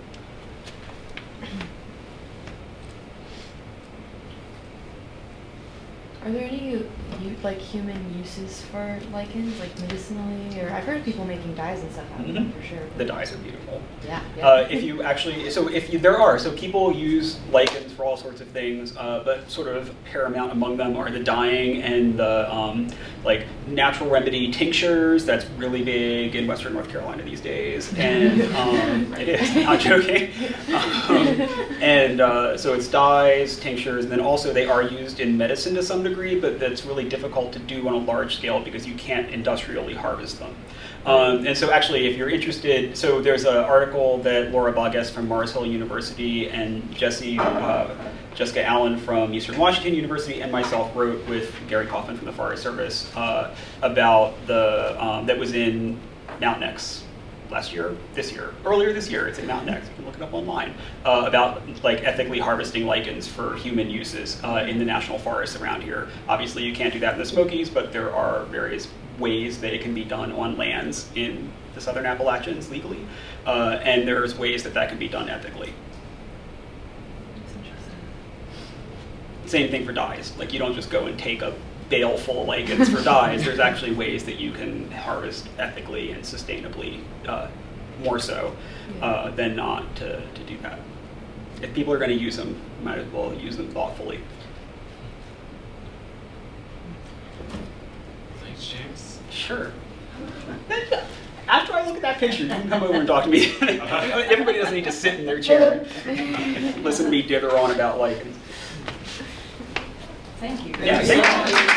Are there any you, like human uses for lichens, like medicinally? Or I've heard people making dyes and stuff out of them, Mm-hmm. for sure. The dyes are beautiful. Yeah. yeah. Uh, if you actually, so if you, there are, so people use lichens for all sorts of things, uh, but sort of paramount among them are the dyeing and the um, like natural remedy tinctures. That's really big in Western North Carolina these days, and um, it is, not joking. Um, and uh, so it's dyes, tinctures, and then also they are used in medicine to some degree. Degree, but that's really difficult to do on a large scale because you can't industrially harvest them. Um, and so actually, if you're interested, so there's an article that Laura Boggess from Mars Hill University and Jesse, uh, Jessica Allen from Eastern Washington University and myself wrote with Gary Kaufman from the Forest Service uh, about the, um, that was in Mountain X last year, this year, earlier this year, it's in Mountain X, you can look it up online, uh, about like ethically harvesting lichens for human uses uh, in the national forests around here. Obviously you can't do that in the Smokies, but there are various ways that it can be done on lands in the Southern Appalachians legally, uh, and there's ways that that can be done ethically. That's interesting. Same thing for dyes, like you don't just go and take a bale full of lichens for dyes. There's actually ways that you can harvest ethically and sustainably, uh, more so uh, than not to, to do that. If people are going to use them, you might as well use them thoughtfully. Thanks, James. Sure. After I look at that picture, you can come over and talk to me. Everybody doesn't need to sit in their chair and listen to me dither on about lichens. Thank you. Yeah, thank you.